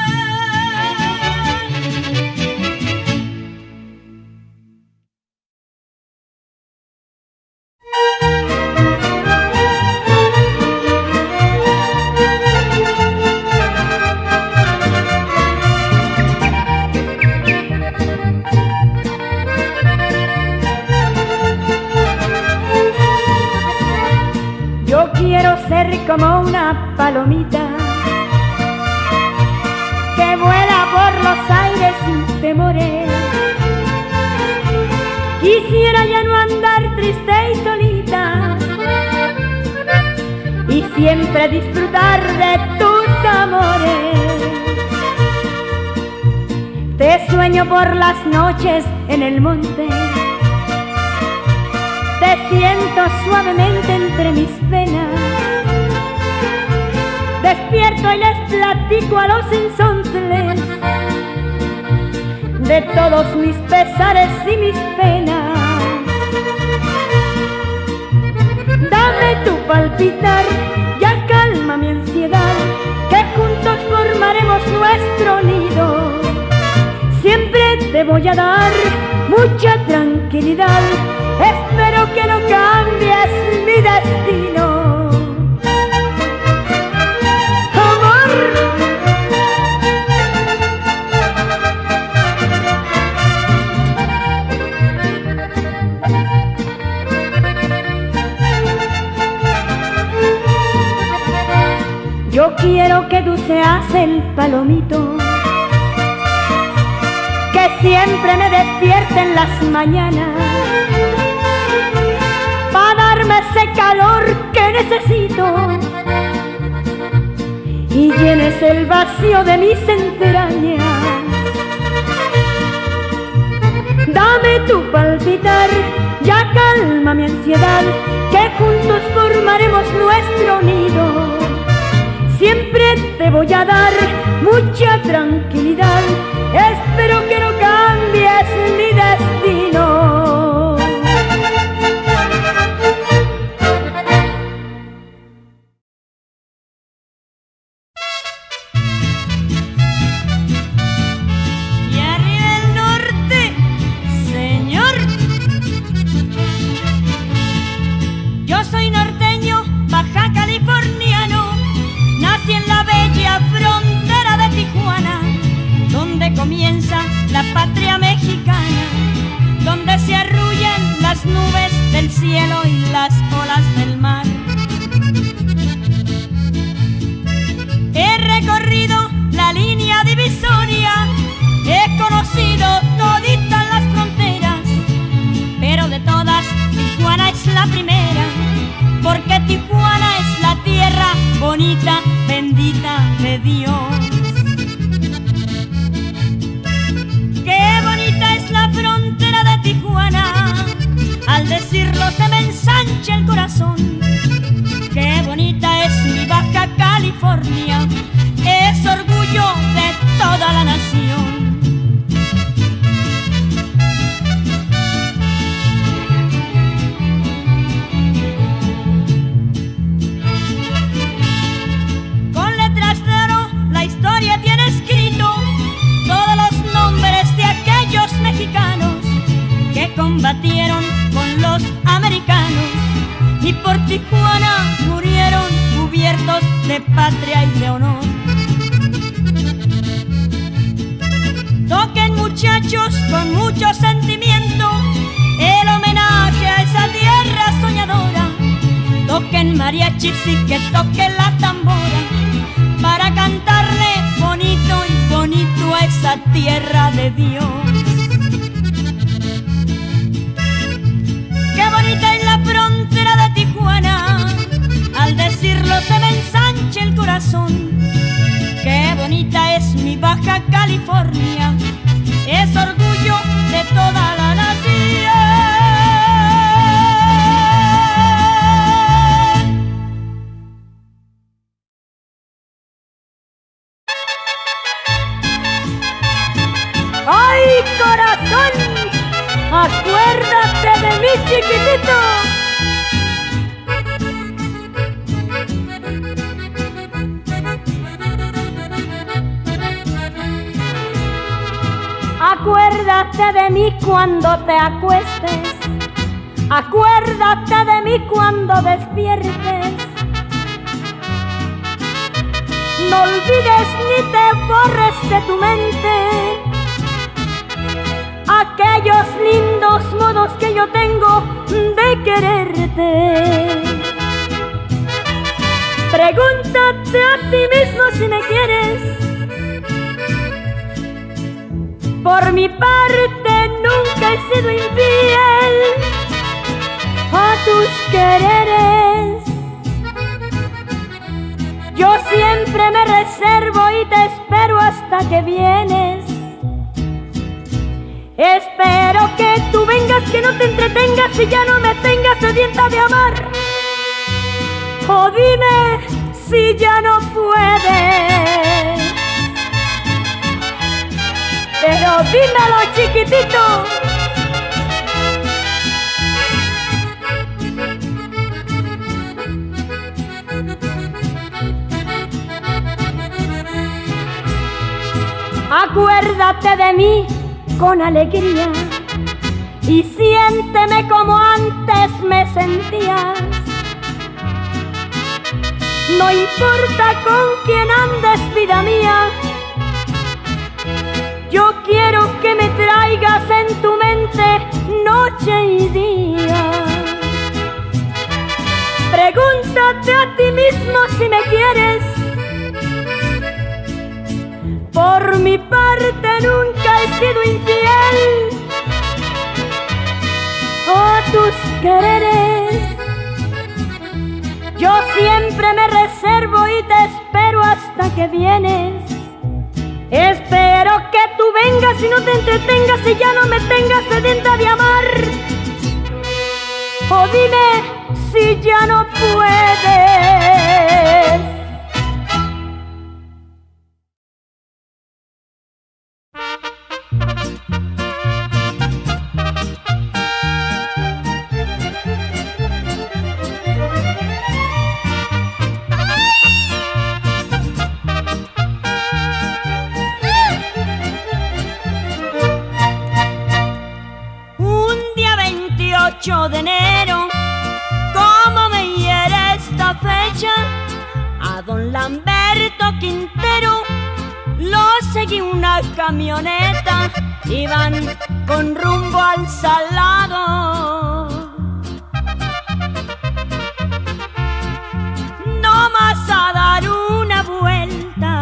Yo quiero ser como una palomita que vuela por los aires sin temores. Quisiera ya no andar triste y solita y siempre disfrutar de tus amores. Te sueño por las noches en el monte, te siento suavemente entre mis venas. Despierto y les platico a los insontles de todos mis pesares y mis penas. Dame tu palpitar, ya calma mi ansiedad, que juntos formaremos nuestro nido. Siempre te voy a dar mucha tranquilidad, espero que no cambies mi destino. Yo quiero que tú seas el palomito que siempre me despierte en las mañanas, para darme ese calor que necesito y llenes el vacío de mis entrañas. Dame tu palpitar, ya calma mi ansiedad, que juntos formaremos nuestro nido. Siempre te voy a dar mucha tranquilidad, espero que no cambies mi destino. Y arriba el norte, señor. Yo soy norteño, baja californiano. Nací en la bella frontera de Tijuana, donde comienza la patria mexicana, donde se arrullan las nubes del cielo y las olas del mar. He recorrido la línea divisoria, he conocido toditas las fronteras, pero de todas Tijuana es la primera, porque Tijuana es la tierra bonita, bendita de Dios. Qué bonita es la frontera de Tijuana, al decirlo se me ensancha el corazón. California, es orgullo de toda la nación. Con letras de oro la historia tiene escrito todos los nombres de aquellos mexicanos que combatieron con los americanos y por Tijuana murieron cubiertos de patria y de honor. Toquen, muchachos, con mucho sentimiento el homenaje a esa tierra soñadora. Toquen mariachis y que toque la tambora para cantarle bonito y bonito a esa tierra de Dios. Qué bonita es la frontera de Tijuana, al decirlo se me ensancha el corazón. Qué bonita es mi Baja California, es orgullo de toda la nación. ¡Ay, corazón! ¡Acuérdate de mí, chiquitito! Acuérdate de mí cuando te acuestes, acuérdate de mí cuando despiertes. No olvides ni te borres de tu mente aquellos lindos modos que yo tengo de quererte. Pregúntate a ti mismo si me quieres. Por mi parte nunca he sido infiel a tus quereres. Yo siempre me reservo y te espero hasta que vienes. Espero que tú vengas, que no te entretengas y ya no me tengas sedienta de amar. O dime si ya no puedes. Pero dímelo, chiquitito. Acuérdate de mí con alegría y siénteme como antes me sentías. No importa con quién andes, vida mía, yo quiero que me traigas en tu mente noche y día. Pregúntate a ti mismo si me quieres. Por mi parte nunca he sido infiel a tus quereres. Yo siempre me reservo y te espero hasta que vienes. Espero que tú vengas y no te entretengas y ya no me tengas sedienta de amar. O dime si ya no puedes. De enero, cómo me hiere esta fecha. A don Lamberto Quintero lo seguí una camioneta, iban con rumbo al Salado. No más a dar una vuelta,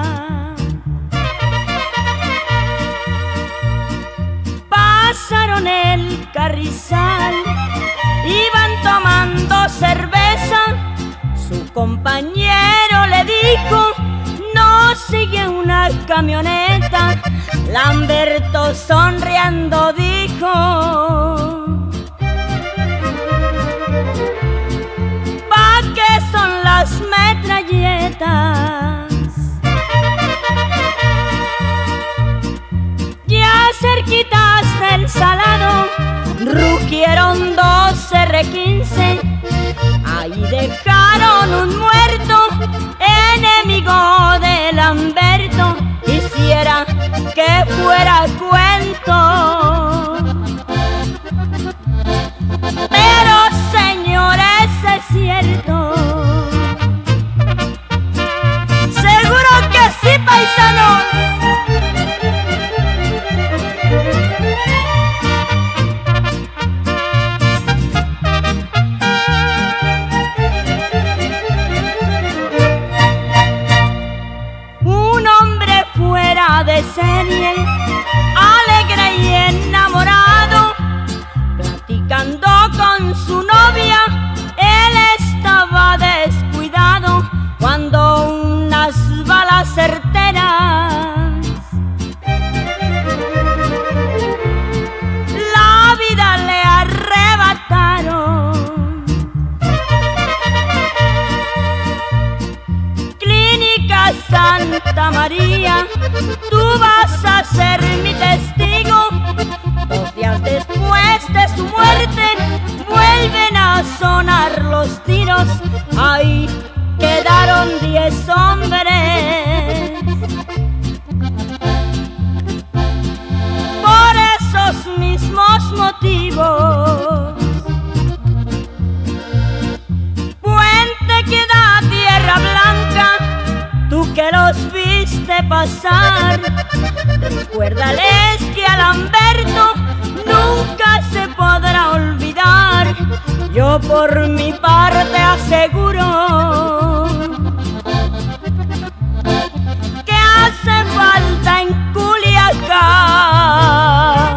pasaron el Carrizal, iban tomando cerveza. Su compañero le dijo: no sigue una camioneta. Lamberto sonriendo dijo: ¿pa' qué son las metralletas? cogieron 2 R15, ahí dejaron un muerto, enemigo de Lamberto, quisiera que fuera cuento. Pero señores, es cierto. Seguro que sí, paisanos. Un hombre fuera de serie, alegre y enamorado, platicando con su novia, él estaba descuidado cuando unas balas certeras la vida le arrebataron. Clínica Santa María, tú vas a ser mi testigo. 2 días después de su muerte vuelven a sonar los tiros, ahí quedaron 10 hombres. Por esos mismos motivos, Puente queda tierra blanca, tú que los viste pasar. Recuérdales que a Lamberto nunca se podrá olvidar. Yo por mi parte aseguro que hace falta en Culiacán.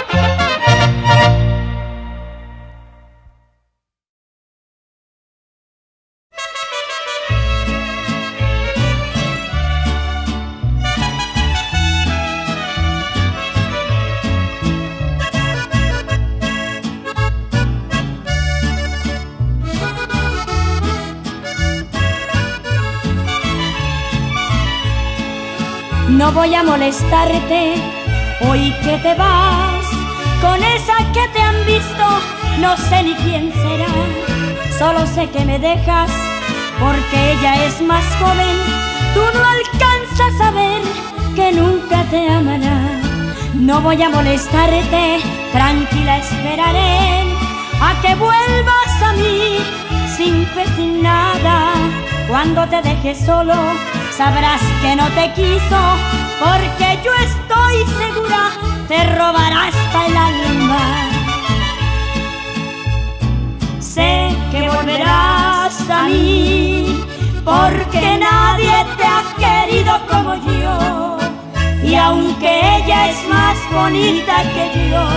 No voy a molestarte hoy que te vas con esa que te han visto, no sé ni quién será. Solo sé que me dejas porque ella es más joven. Tú no alcanzas a ver que nunca te amará. No voy a molestarte, tranquila esperaré a que vuelvas a mí, sin fe, sin nada. Cuando te dejes solo sabrás que no te quiso, porque yo estoy segura te robará hasta el alma. Sé que volverás a mí, porque nadie te ha querido como yo. Y aunque ella es más bonita que yo,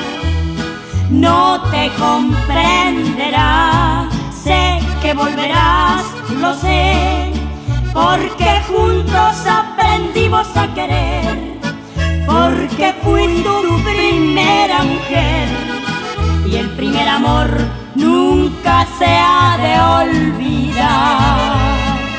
no te comprenderá. Sé que volverás, lo sé, porque juntos aprendimos a querer, porque fui tu primera mujer y el primer amor nunca se ha de olvidar.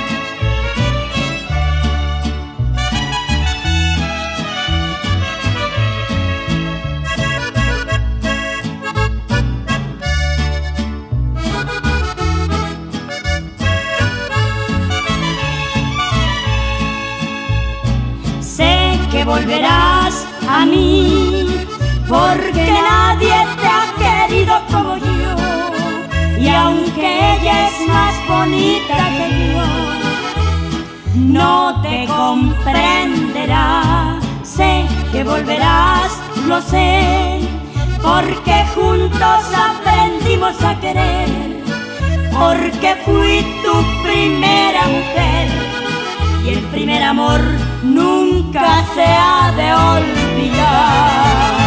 Volverás a mí, porque nadie te ha querido como yo. Y aunque ella es más bonita que yo, no te comprenderá. Sé que volverás, lo sé, porque juntos aprendimos a querer, porque fui tu primera mujer y el primer amor nunca se ha de olvidar.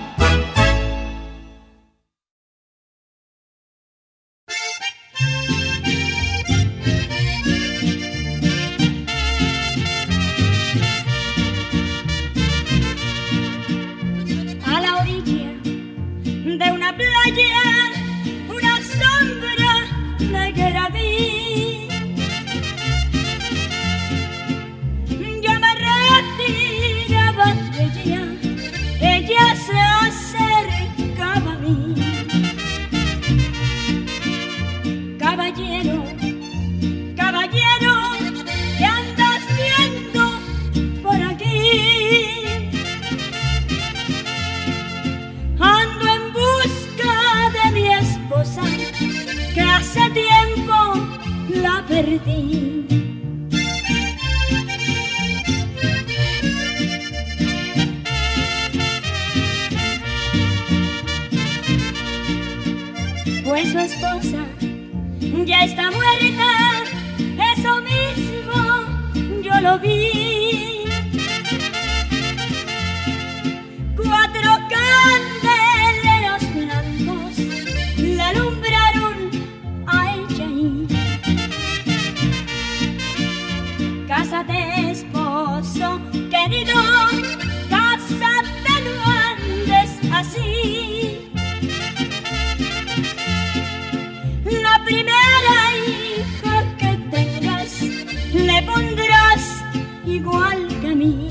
A la orilla de una playa, una sombra negra vi. Yo me retiraba de allí mí. Pues su esposa ya está muerta, eso mismo yo lo vi. 4 candeleros blancos la alumbraron a ella ahí. Cásate, esposo querido, cásate, no andes así. La primera hija que tengas le pondrás igual que a mí.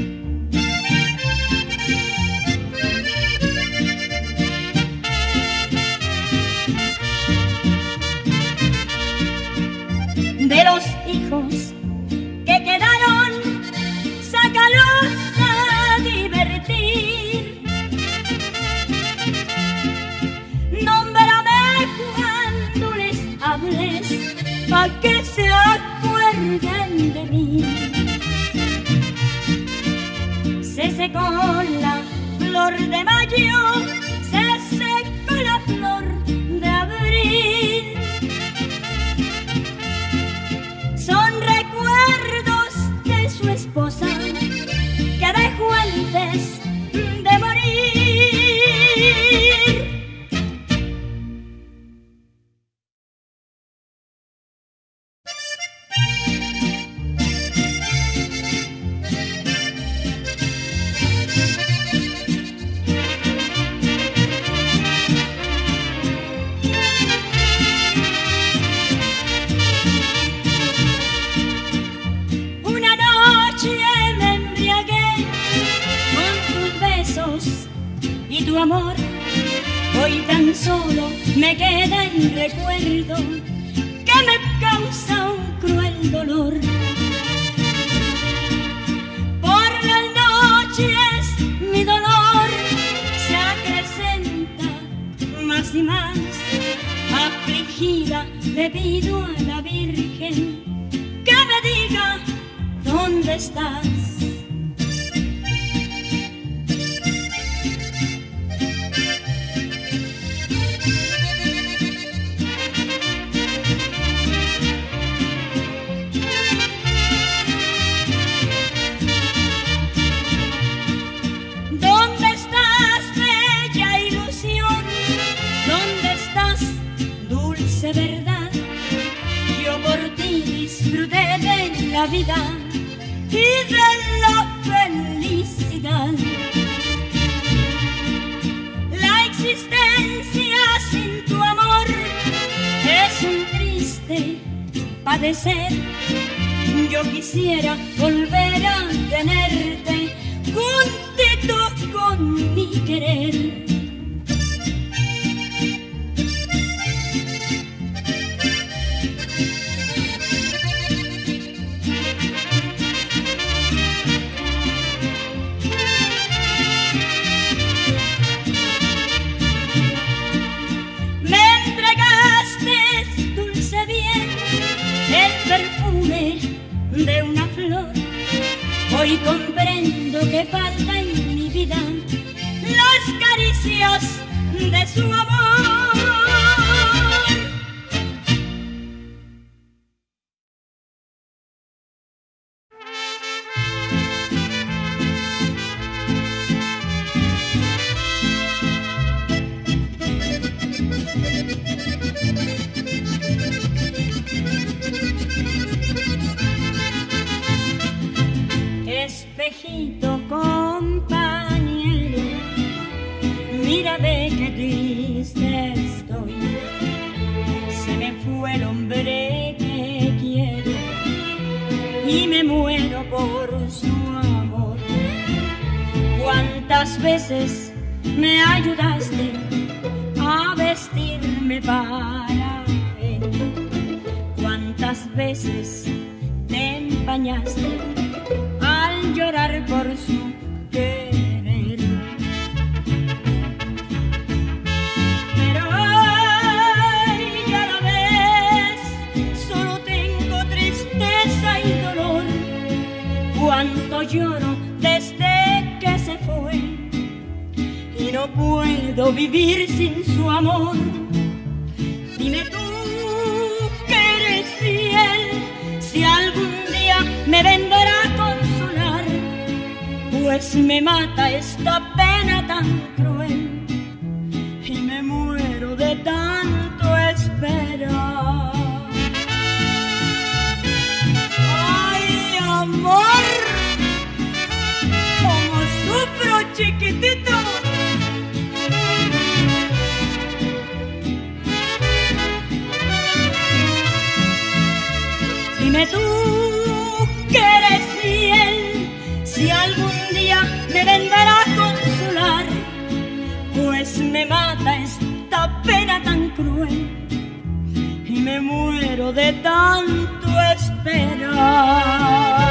De los hijos que quedaron, sácalos a divertir. Nómbrame cuando les hables, pa' que se acuerden de mí. Se secó la flor de mayo, se secó la flor de abril. Son recuerdos de su esposa que dejó antes de morir. Y tu amor hoy tan solo me queda en recuerdo que me causa un cruel dolor. Por las noches mi dolor se acrecenta más y más. Afligida le pido a la Virgen que me diga dónde estás. Verdad, yo por ti disfruté de la vida y de la felicidad. La existencia sin tu amor es un triste padecer. Yo quisiera volver a tenerte juntito con mi querer. De una flor, hoy comprendo que falta en mi vida las caricias de su amor. Espejito compañero, mírame qué triste estoy. Se me fue el hombre que quiero y me muero por su amor. ¿Cuántas veces me ayudaste a vestirme para él? ¿Cuántas veces te empañaste al llorar por su querer? Pero hoy ya la ves, solo tengo tristeza cuánto lloro desde que se fue y no puedo vivir sin su amor. Dime tú que eres fiel, si algún día me vendrá a consolar, pues me mata esta pena tan cruel y me muero de tanto esperar. ¡Ay, amor! ¡Cómo sufro, chiquitito! Dime tú que eres fiel, si algún día me vendrá a consolar, pues me mata esta pena tan cruel y me muero de tanto esperar.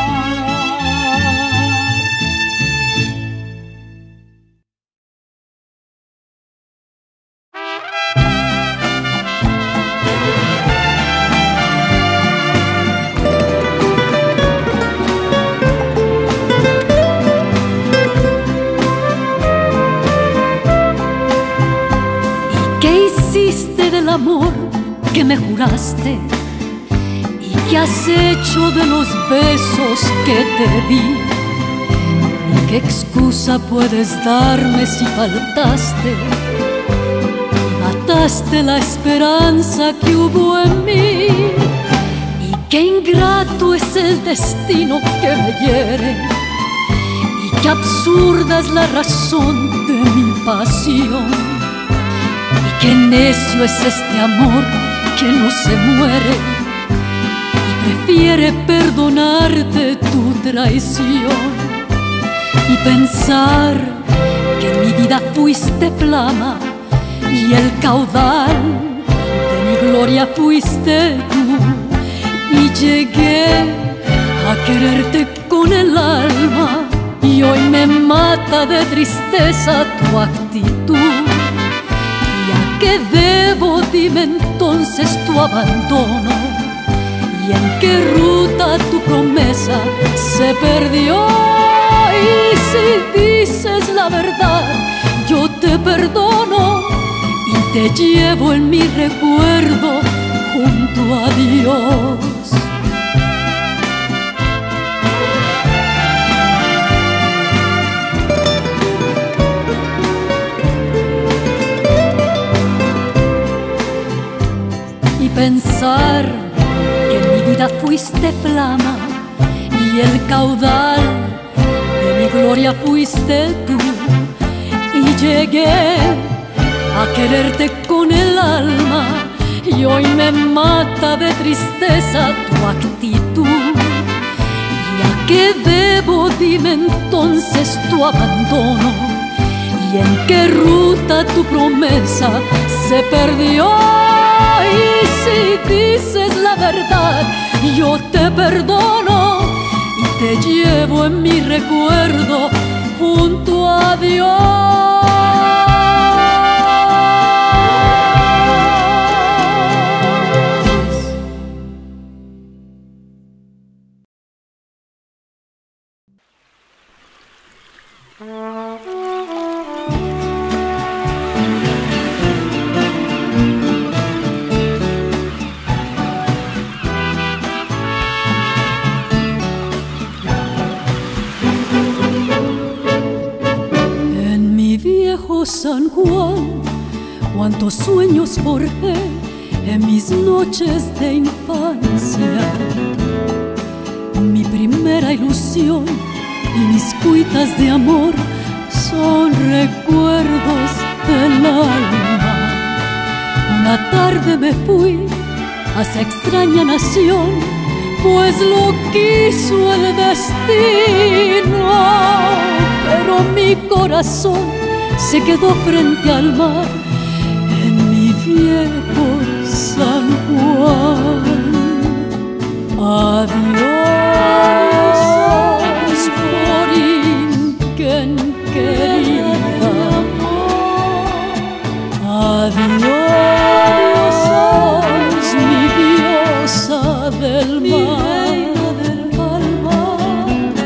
Del amor que me juraste y qué has hecho de los besos que te di. ¿Y qué excusa puedes darme si faltaste y mataste la esperanza que hubo en mí? ¿Y qué ingrato es el destino que me hiere? ¿Y qué absurda es la razón de mi pasión? Qué necio es este amor que no se muere y prefiere perdonarte tu traición y pensar que en mi vida fuiste flama y el caudal de mi gloria fuiste tú, y llegué a quererte con el alma y hoy me mata de tristeza tu actitud. ¿Qué debo? Dime entonces tu abandono, y en qué ruta tu promesa se perdió. Y si dices la verdad, yo te perdono y te llevo en mi recuerdo junto a Dios. Pensar que en mi vida fuiste flama y el caudal de mi gloria fuiste tú, y llegué a quererte con el alma y hoy me mata de tristeza tu actitud. ¿Y a qué debo? Dime entonces tu abandono, y en qué ruta tu promesa se perdió. Y si dices la verdad, yo te perdono y te llevo en mi recuerdo junto a Dios. San Juan, cuántos sueños forjé en mis noches de infancia. Mi primera ilusión y mis cuitas de amor son recuerdos del alma. Una tarde me fui a esa extraña nación, pues lo quiso el destino, pero mi corazón se quedó frente al mar en mi viejo San Juan. Adiós, Borinquen querida. Adiós, mi diosa del mar.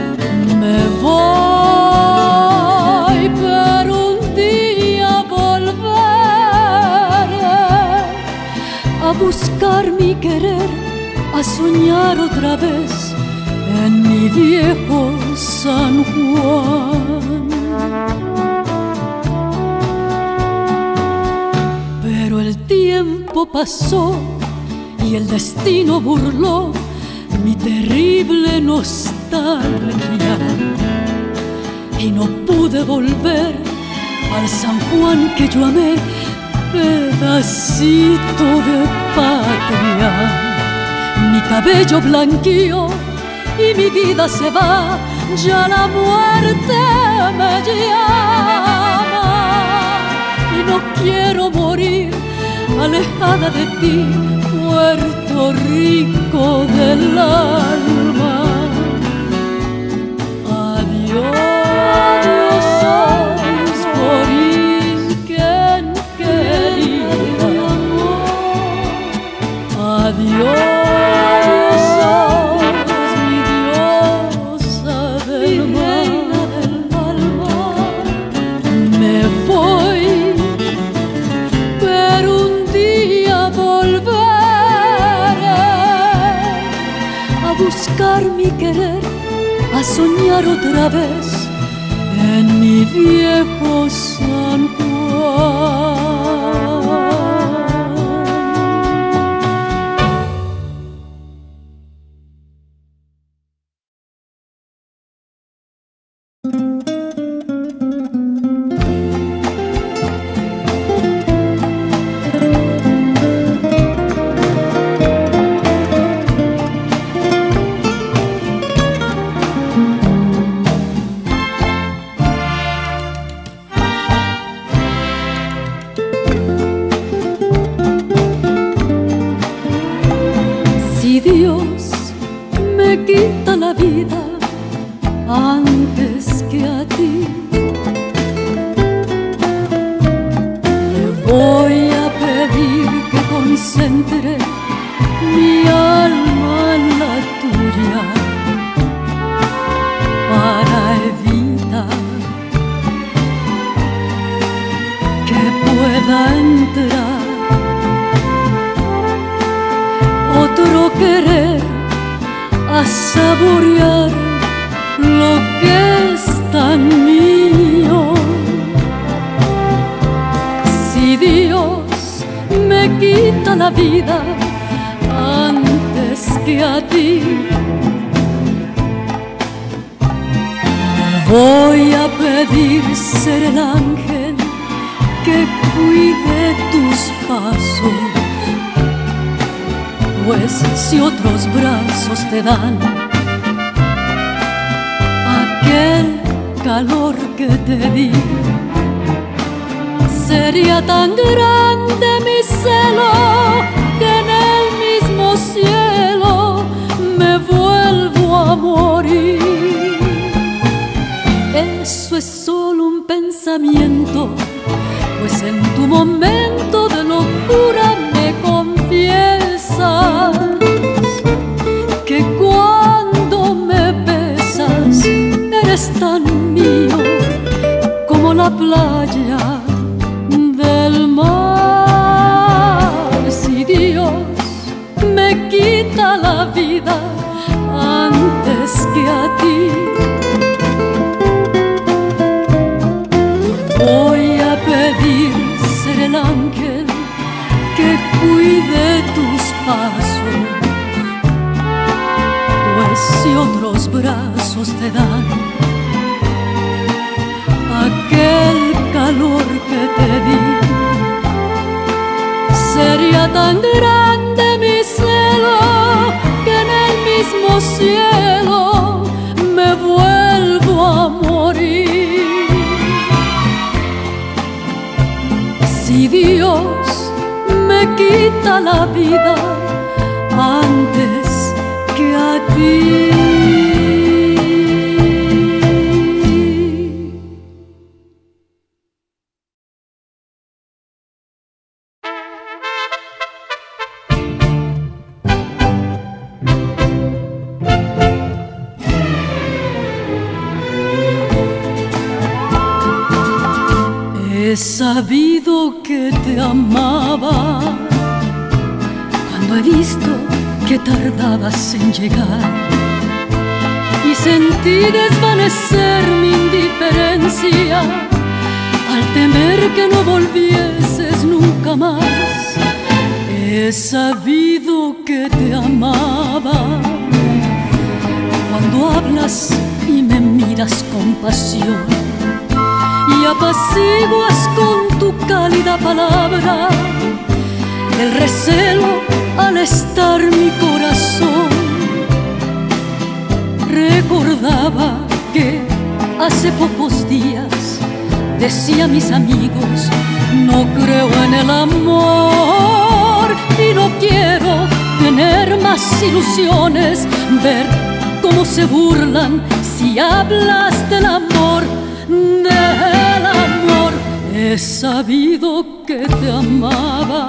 mi querer a soñar otra vez en mi viejo San Juan. Pero el tiempo pasó y el destino burló mi terrible nostalgia y no pude volver al San Juan que yo amé, pedacito de patria. Mi cabello blanqueó y mi vida se va, ya la muerte me llama y no quiero morir alejada de ti, Puerto Rico del alma. Adiós, adiós, Borinquen querida. Adiós, mi diosa del alma. Me voy, pero un día volveré a buscar mi querer, a soñar otra vez en mi viejo San Juan. He sabido que te amaba cuando he visto que tardabas en llegar y sentí desvanecer mi indiferencia al temer que no volvieses nunca más. He sabido que te amaba cuando hablas y me miras con pasión y apaciguas con tu cálida palabra el recelo al estar mi corazón. Recordaba que hace pocos días decía a mis amigos: no creo en el amor y no quiero tener más ilusiones, ver cómo se burlan si hablas del amor, del amor. He sabido que te amaba,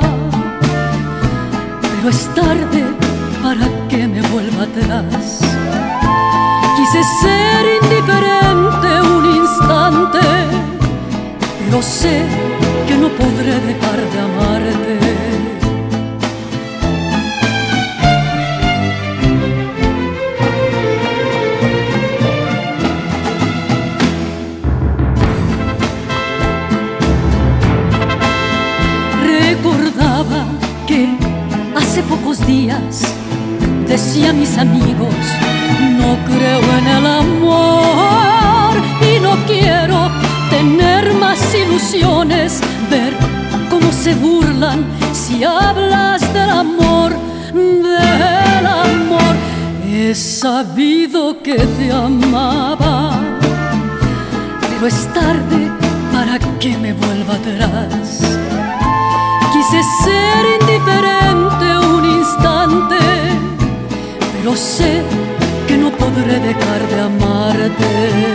pero es tarde para que me vuelva atrás. Quise ser indiferente un instante, pero sé que no podré dejar de amarte. Recordaba que hace pocos días decía a mis amigos: no creo en el amor y no quiero tener más ilusiones, ver cómo se burlan si hablas del amor, del amor. He sabido que te amaba, pero es tarde para que me vuelva atrás. Quise ser indiferente un instante, pero sé que no podré dejar de amarte.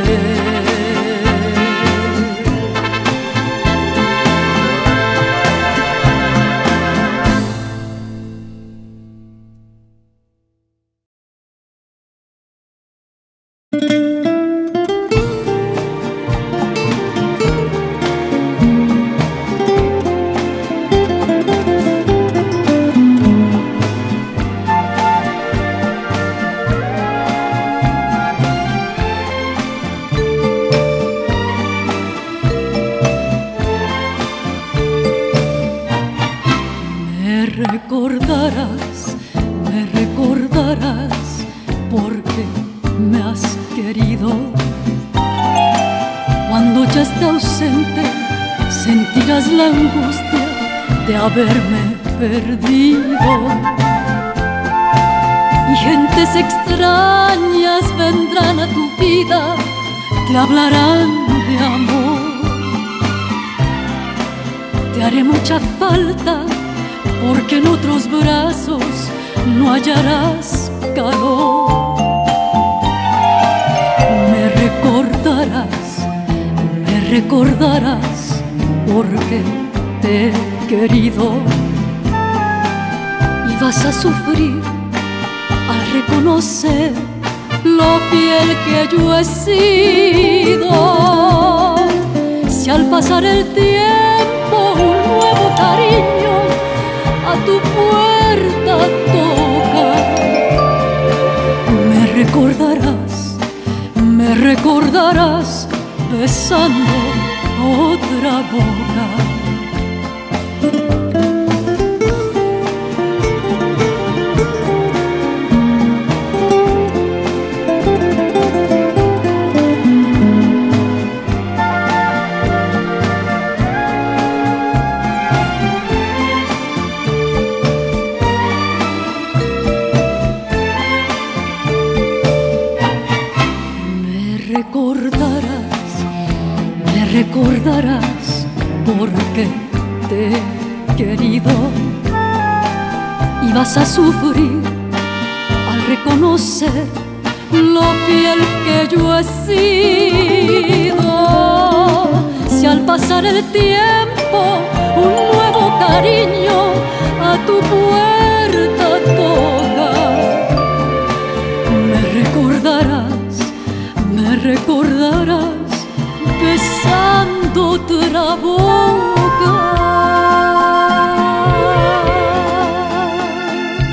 Me recordarás porque me has querido. Cuando ya esté ausente sentirás la angustia de haberme perdido. Y gentes extrañas vendrán a tu vida, te hablarán de amor. Te haré mucha falta porque en otros brazos no hallarás calor. Me recordarás porque te he querido. Y vas a sufrir al reconocer lo fiel que yo he sido. Si al pasar el tiempo un nuevo cariño a tu puerta toca, me recordarás besando otra boca. Me recordarás porque te he querido. Y vas a sufrir al reconocer lo fiel que yo he sido. Si al pasar el tiempo un nuevo cariño a tu puerta toca, me recordarás besando otra boca.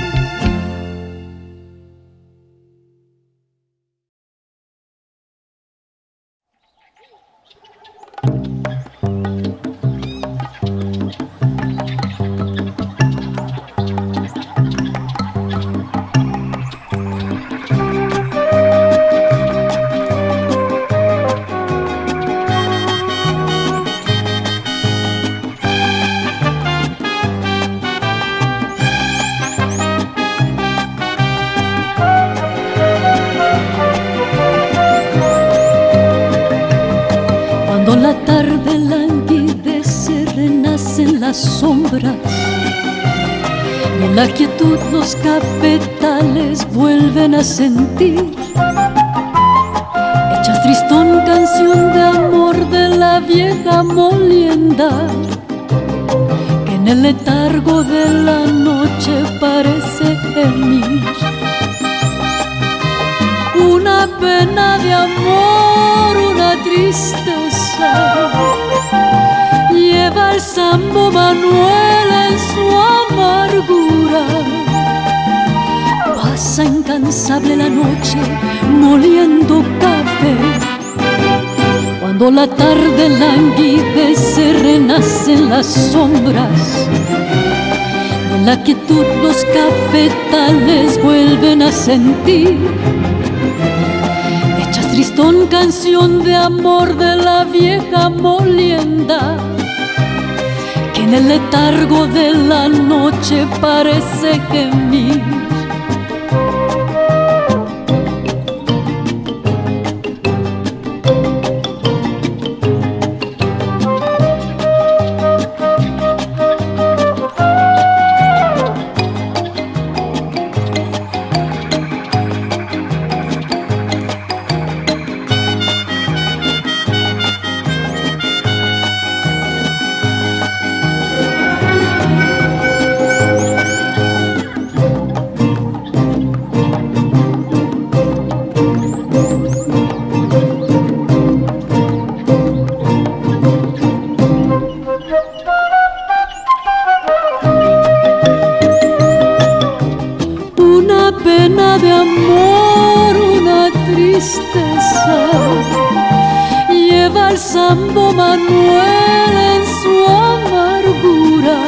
la tarde languidece, renacen las sombras, y en la quietud los cafetales vuelven a sentir. Echas tristón canción de amor de la vieja molienda, que en el letargo de la noche parece gemir. Una pena de amor, una tristeza, lleva el Sambo Manuel en su amargura. Pasa incansable la noche moliendo café, cuando la tarde languidece, renacen las sombras, en la quietud los cafetales vuelven a sentir. Echas tristón canción de amor de la vieja molienda, que en el letargo de la noche parece gemir. Pena de amor, una tristeza, lleva el Sambo Manuel en su amargura.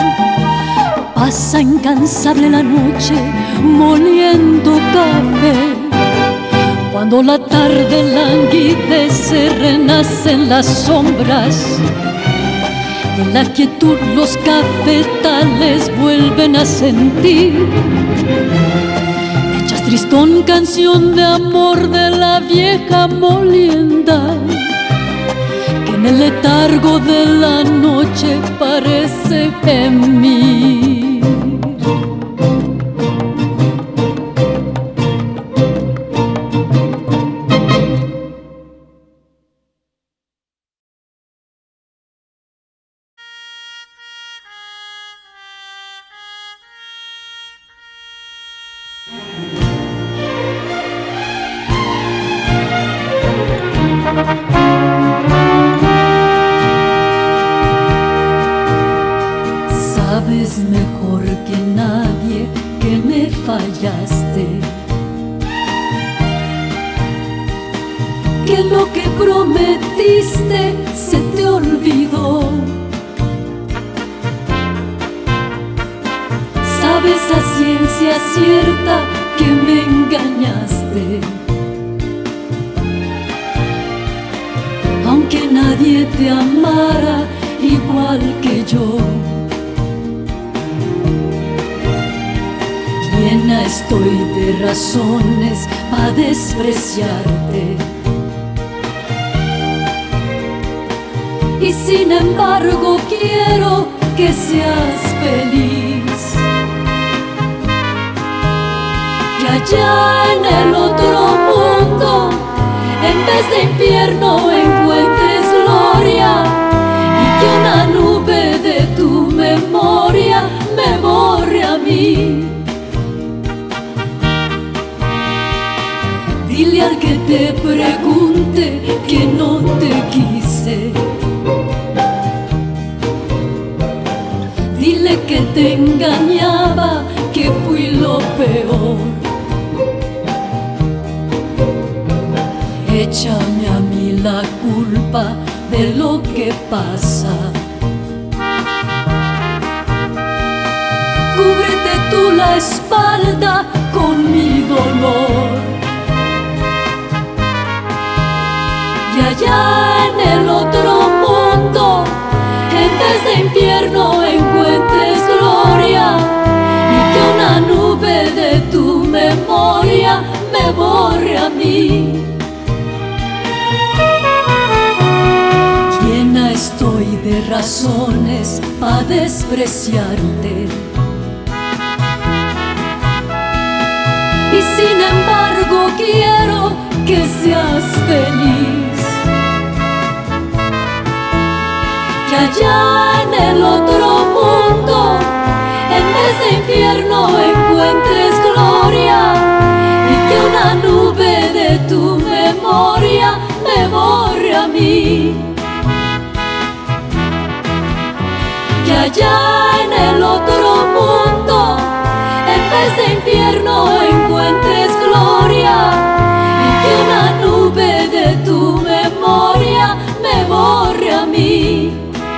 Pasa incansable la noche moliendo café, cuando la tarde languidece, renacen las sombras, y en la quietud los cafetales vuelven a sentir. Tristón canción de amor de la vieja molienda, que en el letargo de la noche parece gemir. Sabes mejor que nadie que me fallaste, que lo que prometiste se te olvidó. Sabes a ciencia cierta que me engañaste, aunque nadie te amara igual que yo. Llena estoy de razones para despreciarte, y sin embargo quiero que seas feliz, que allá en el otro mundo, en vez de infierno, encuentres gloria, y que una nube de tu memoria me borre a mí. Dile al que te pregunte que no te quise, dile que te engañaba, que fui lo peor. Échame a mí la culpa de lo que pasa, cúbrete tú la espalda con mi dolor, y allá en el otro mundo, en vez de infierno, encuentres gloria, y que una nube de tu memoria me borre a mí. doy de razones a despreciarte. Y sin embargo quiero que seas feliz, que allá en el otro mundo, en vez de infierno, encuentres gloria, y que una nube de tu memoria me borre a mí. Que allá en el otro mundo, en vez de infierno, encuentres gloria, y que una nube de tu memoria me borre a mí.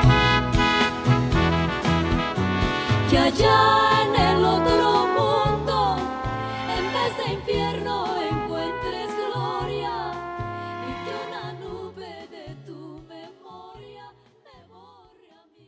Que allá en el otro mundo, en vez de infierno, encuentres gloria, y que una nube de tu memoria me borre a mí.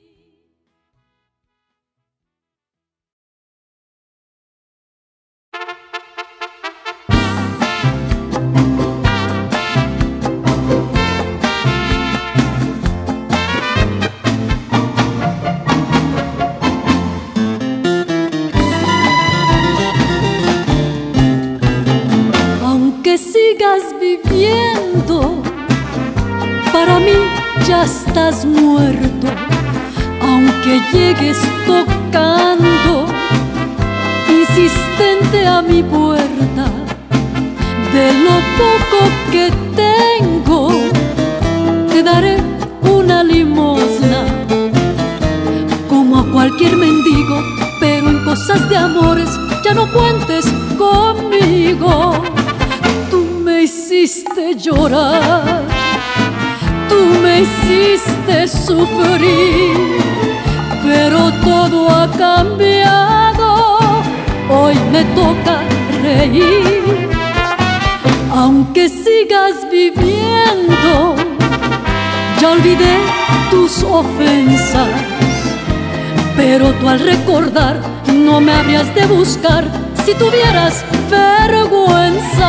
Sigas viviendo, para mí ya estás muerto. Aunque llegues tocando insistente a mi puerta, de lo poco que tengo te daré una limosna, como a cualquier mendigo, pero en cosas de amores ya no cuentes conmigo. Me hiciste llorar, tú me hiciste sufrir, pero todo ha cambiado, hoy me toca reír. Aunque sigas viviendo, ya olvidé tus ofensas, pero tú al recordar no me habrías de buscar si tuvieras vergüenza.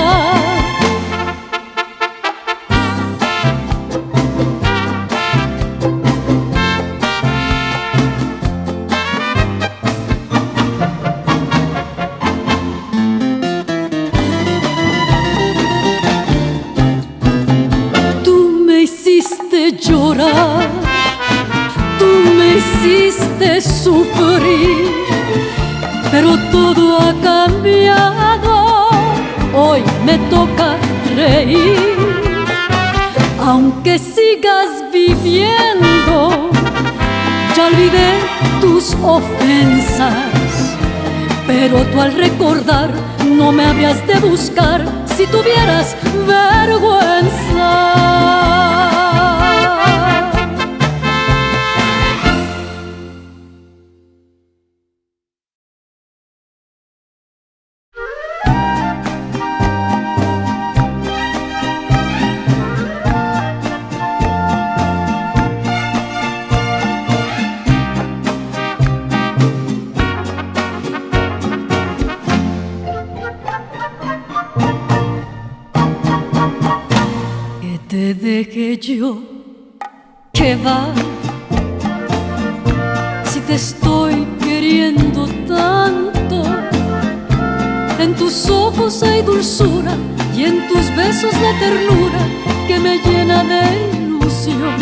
Llorar, tú me hiciste sufrir, pero todo ha cambiado, hoy me toca reír. Aunque sigas viviendo, ya olvidé tus ofensas, pero tú al recordar no me habrías de buscar si tuvieras vergüenza. Te dejé yo, ¿qué va? Si te estoy queriendo tanto, en tus ojos hay dulzura y en tus besos la ternura que me llena de ilusión.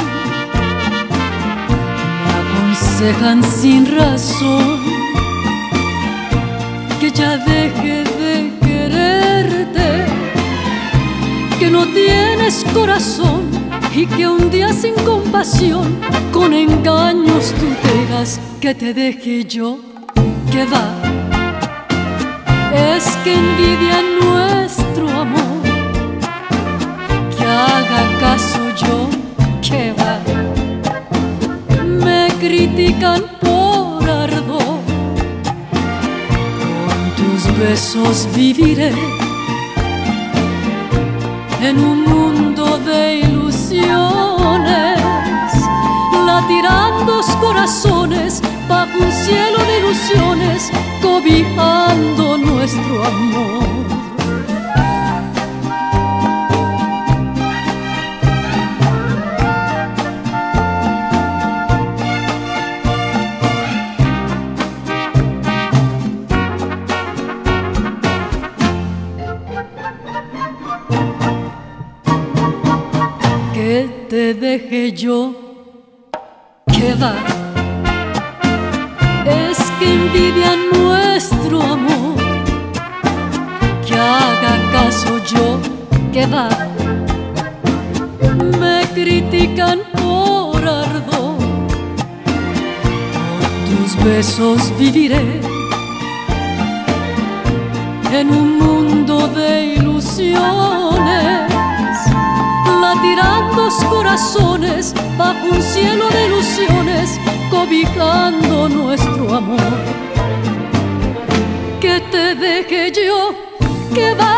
Me aconsejan sin razón que ya deje de quererte, que no tienes corazón y que un día sin compasión con engaños tú dirás que te deje yo, que va. Es que envidia nuestro amor, que haga caso yo, que va. Me critican por ardor, con tus besos viviré en un mundo de ilusiones, latirando corazones bajo un cielo de ilusiones, cobijando nuestro amor. te deje yo, ¿qué va? Es que envidian nuestro amor, que haga caso yo, ¿qué va? Me critican por ardor, por tus besos viviré en un mundo de ilusiones, latirando corazones bajo un cielo de ilusiones, cobijando nuestro amor. Que te deje yo, que va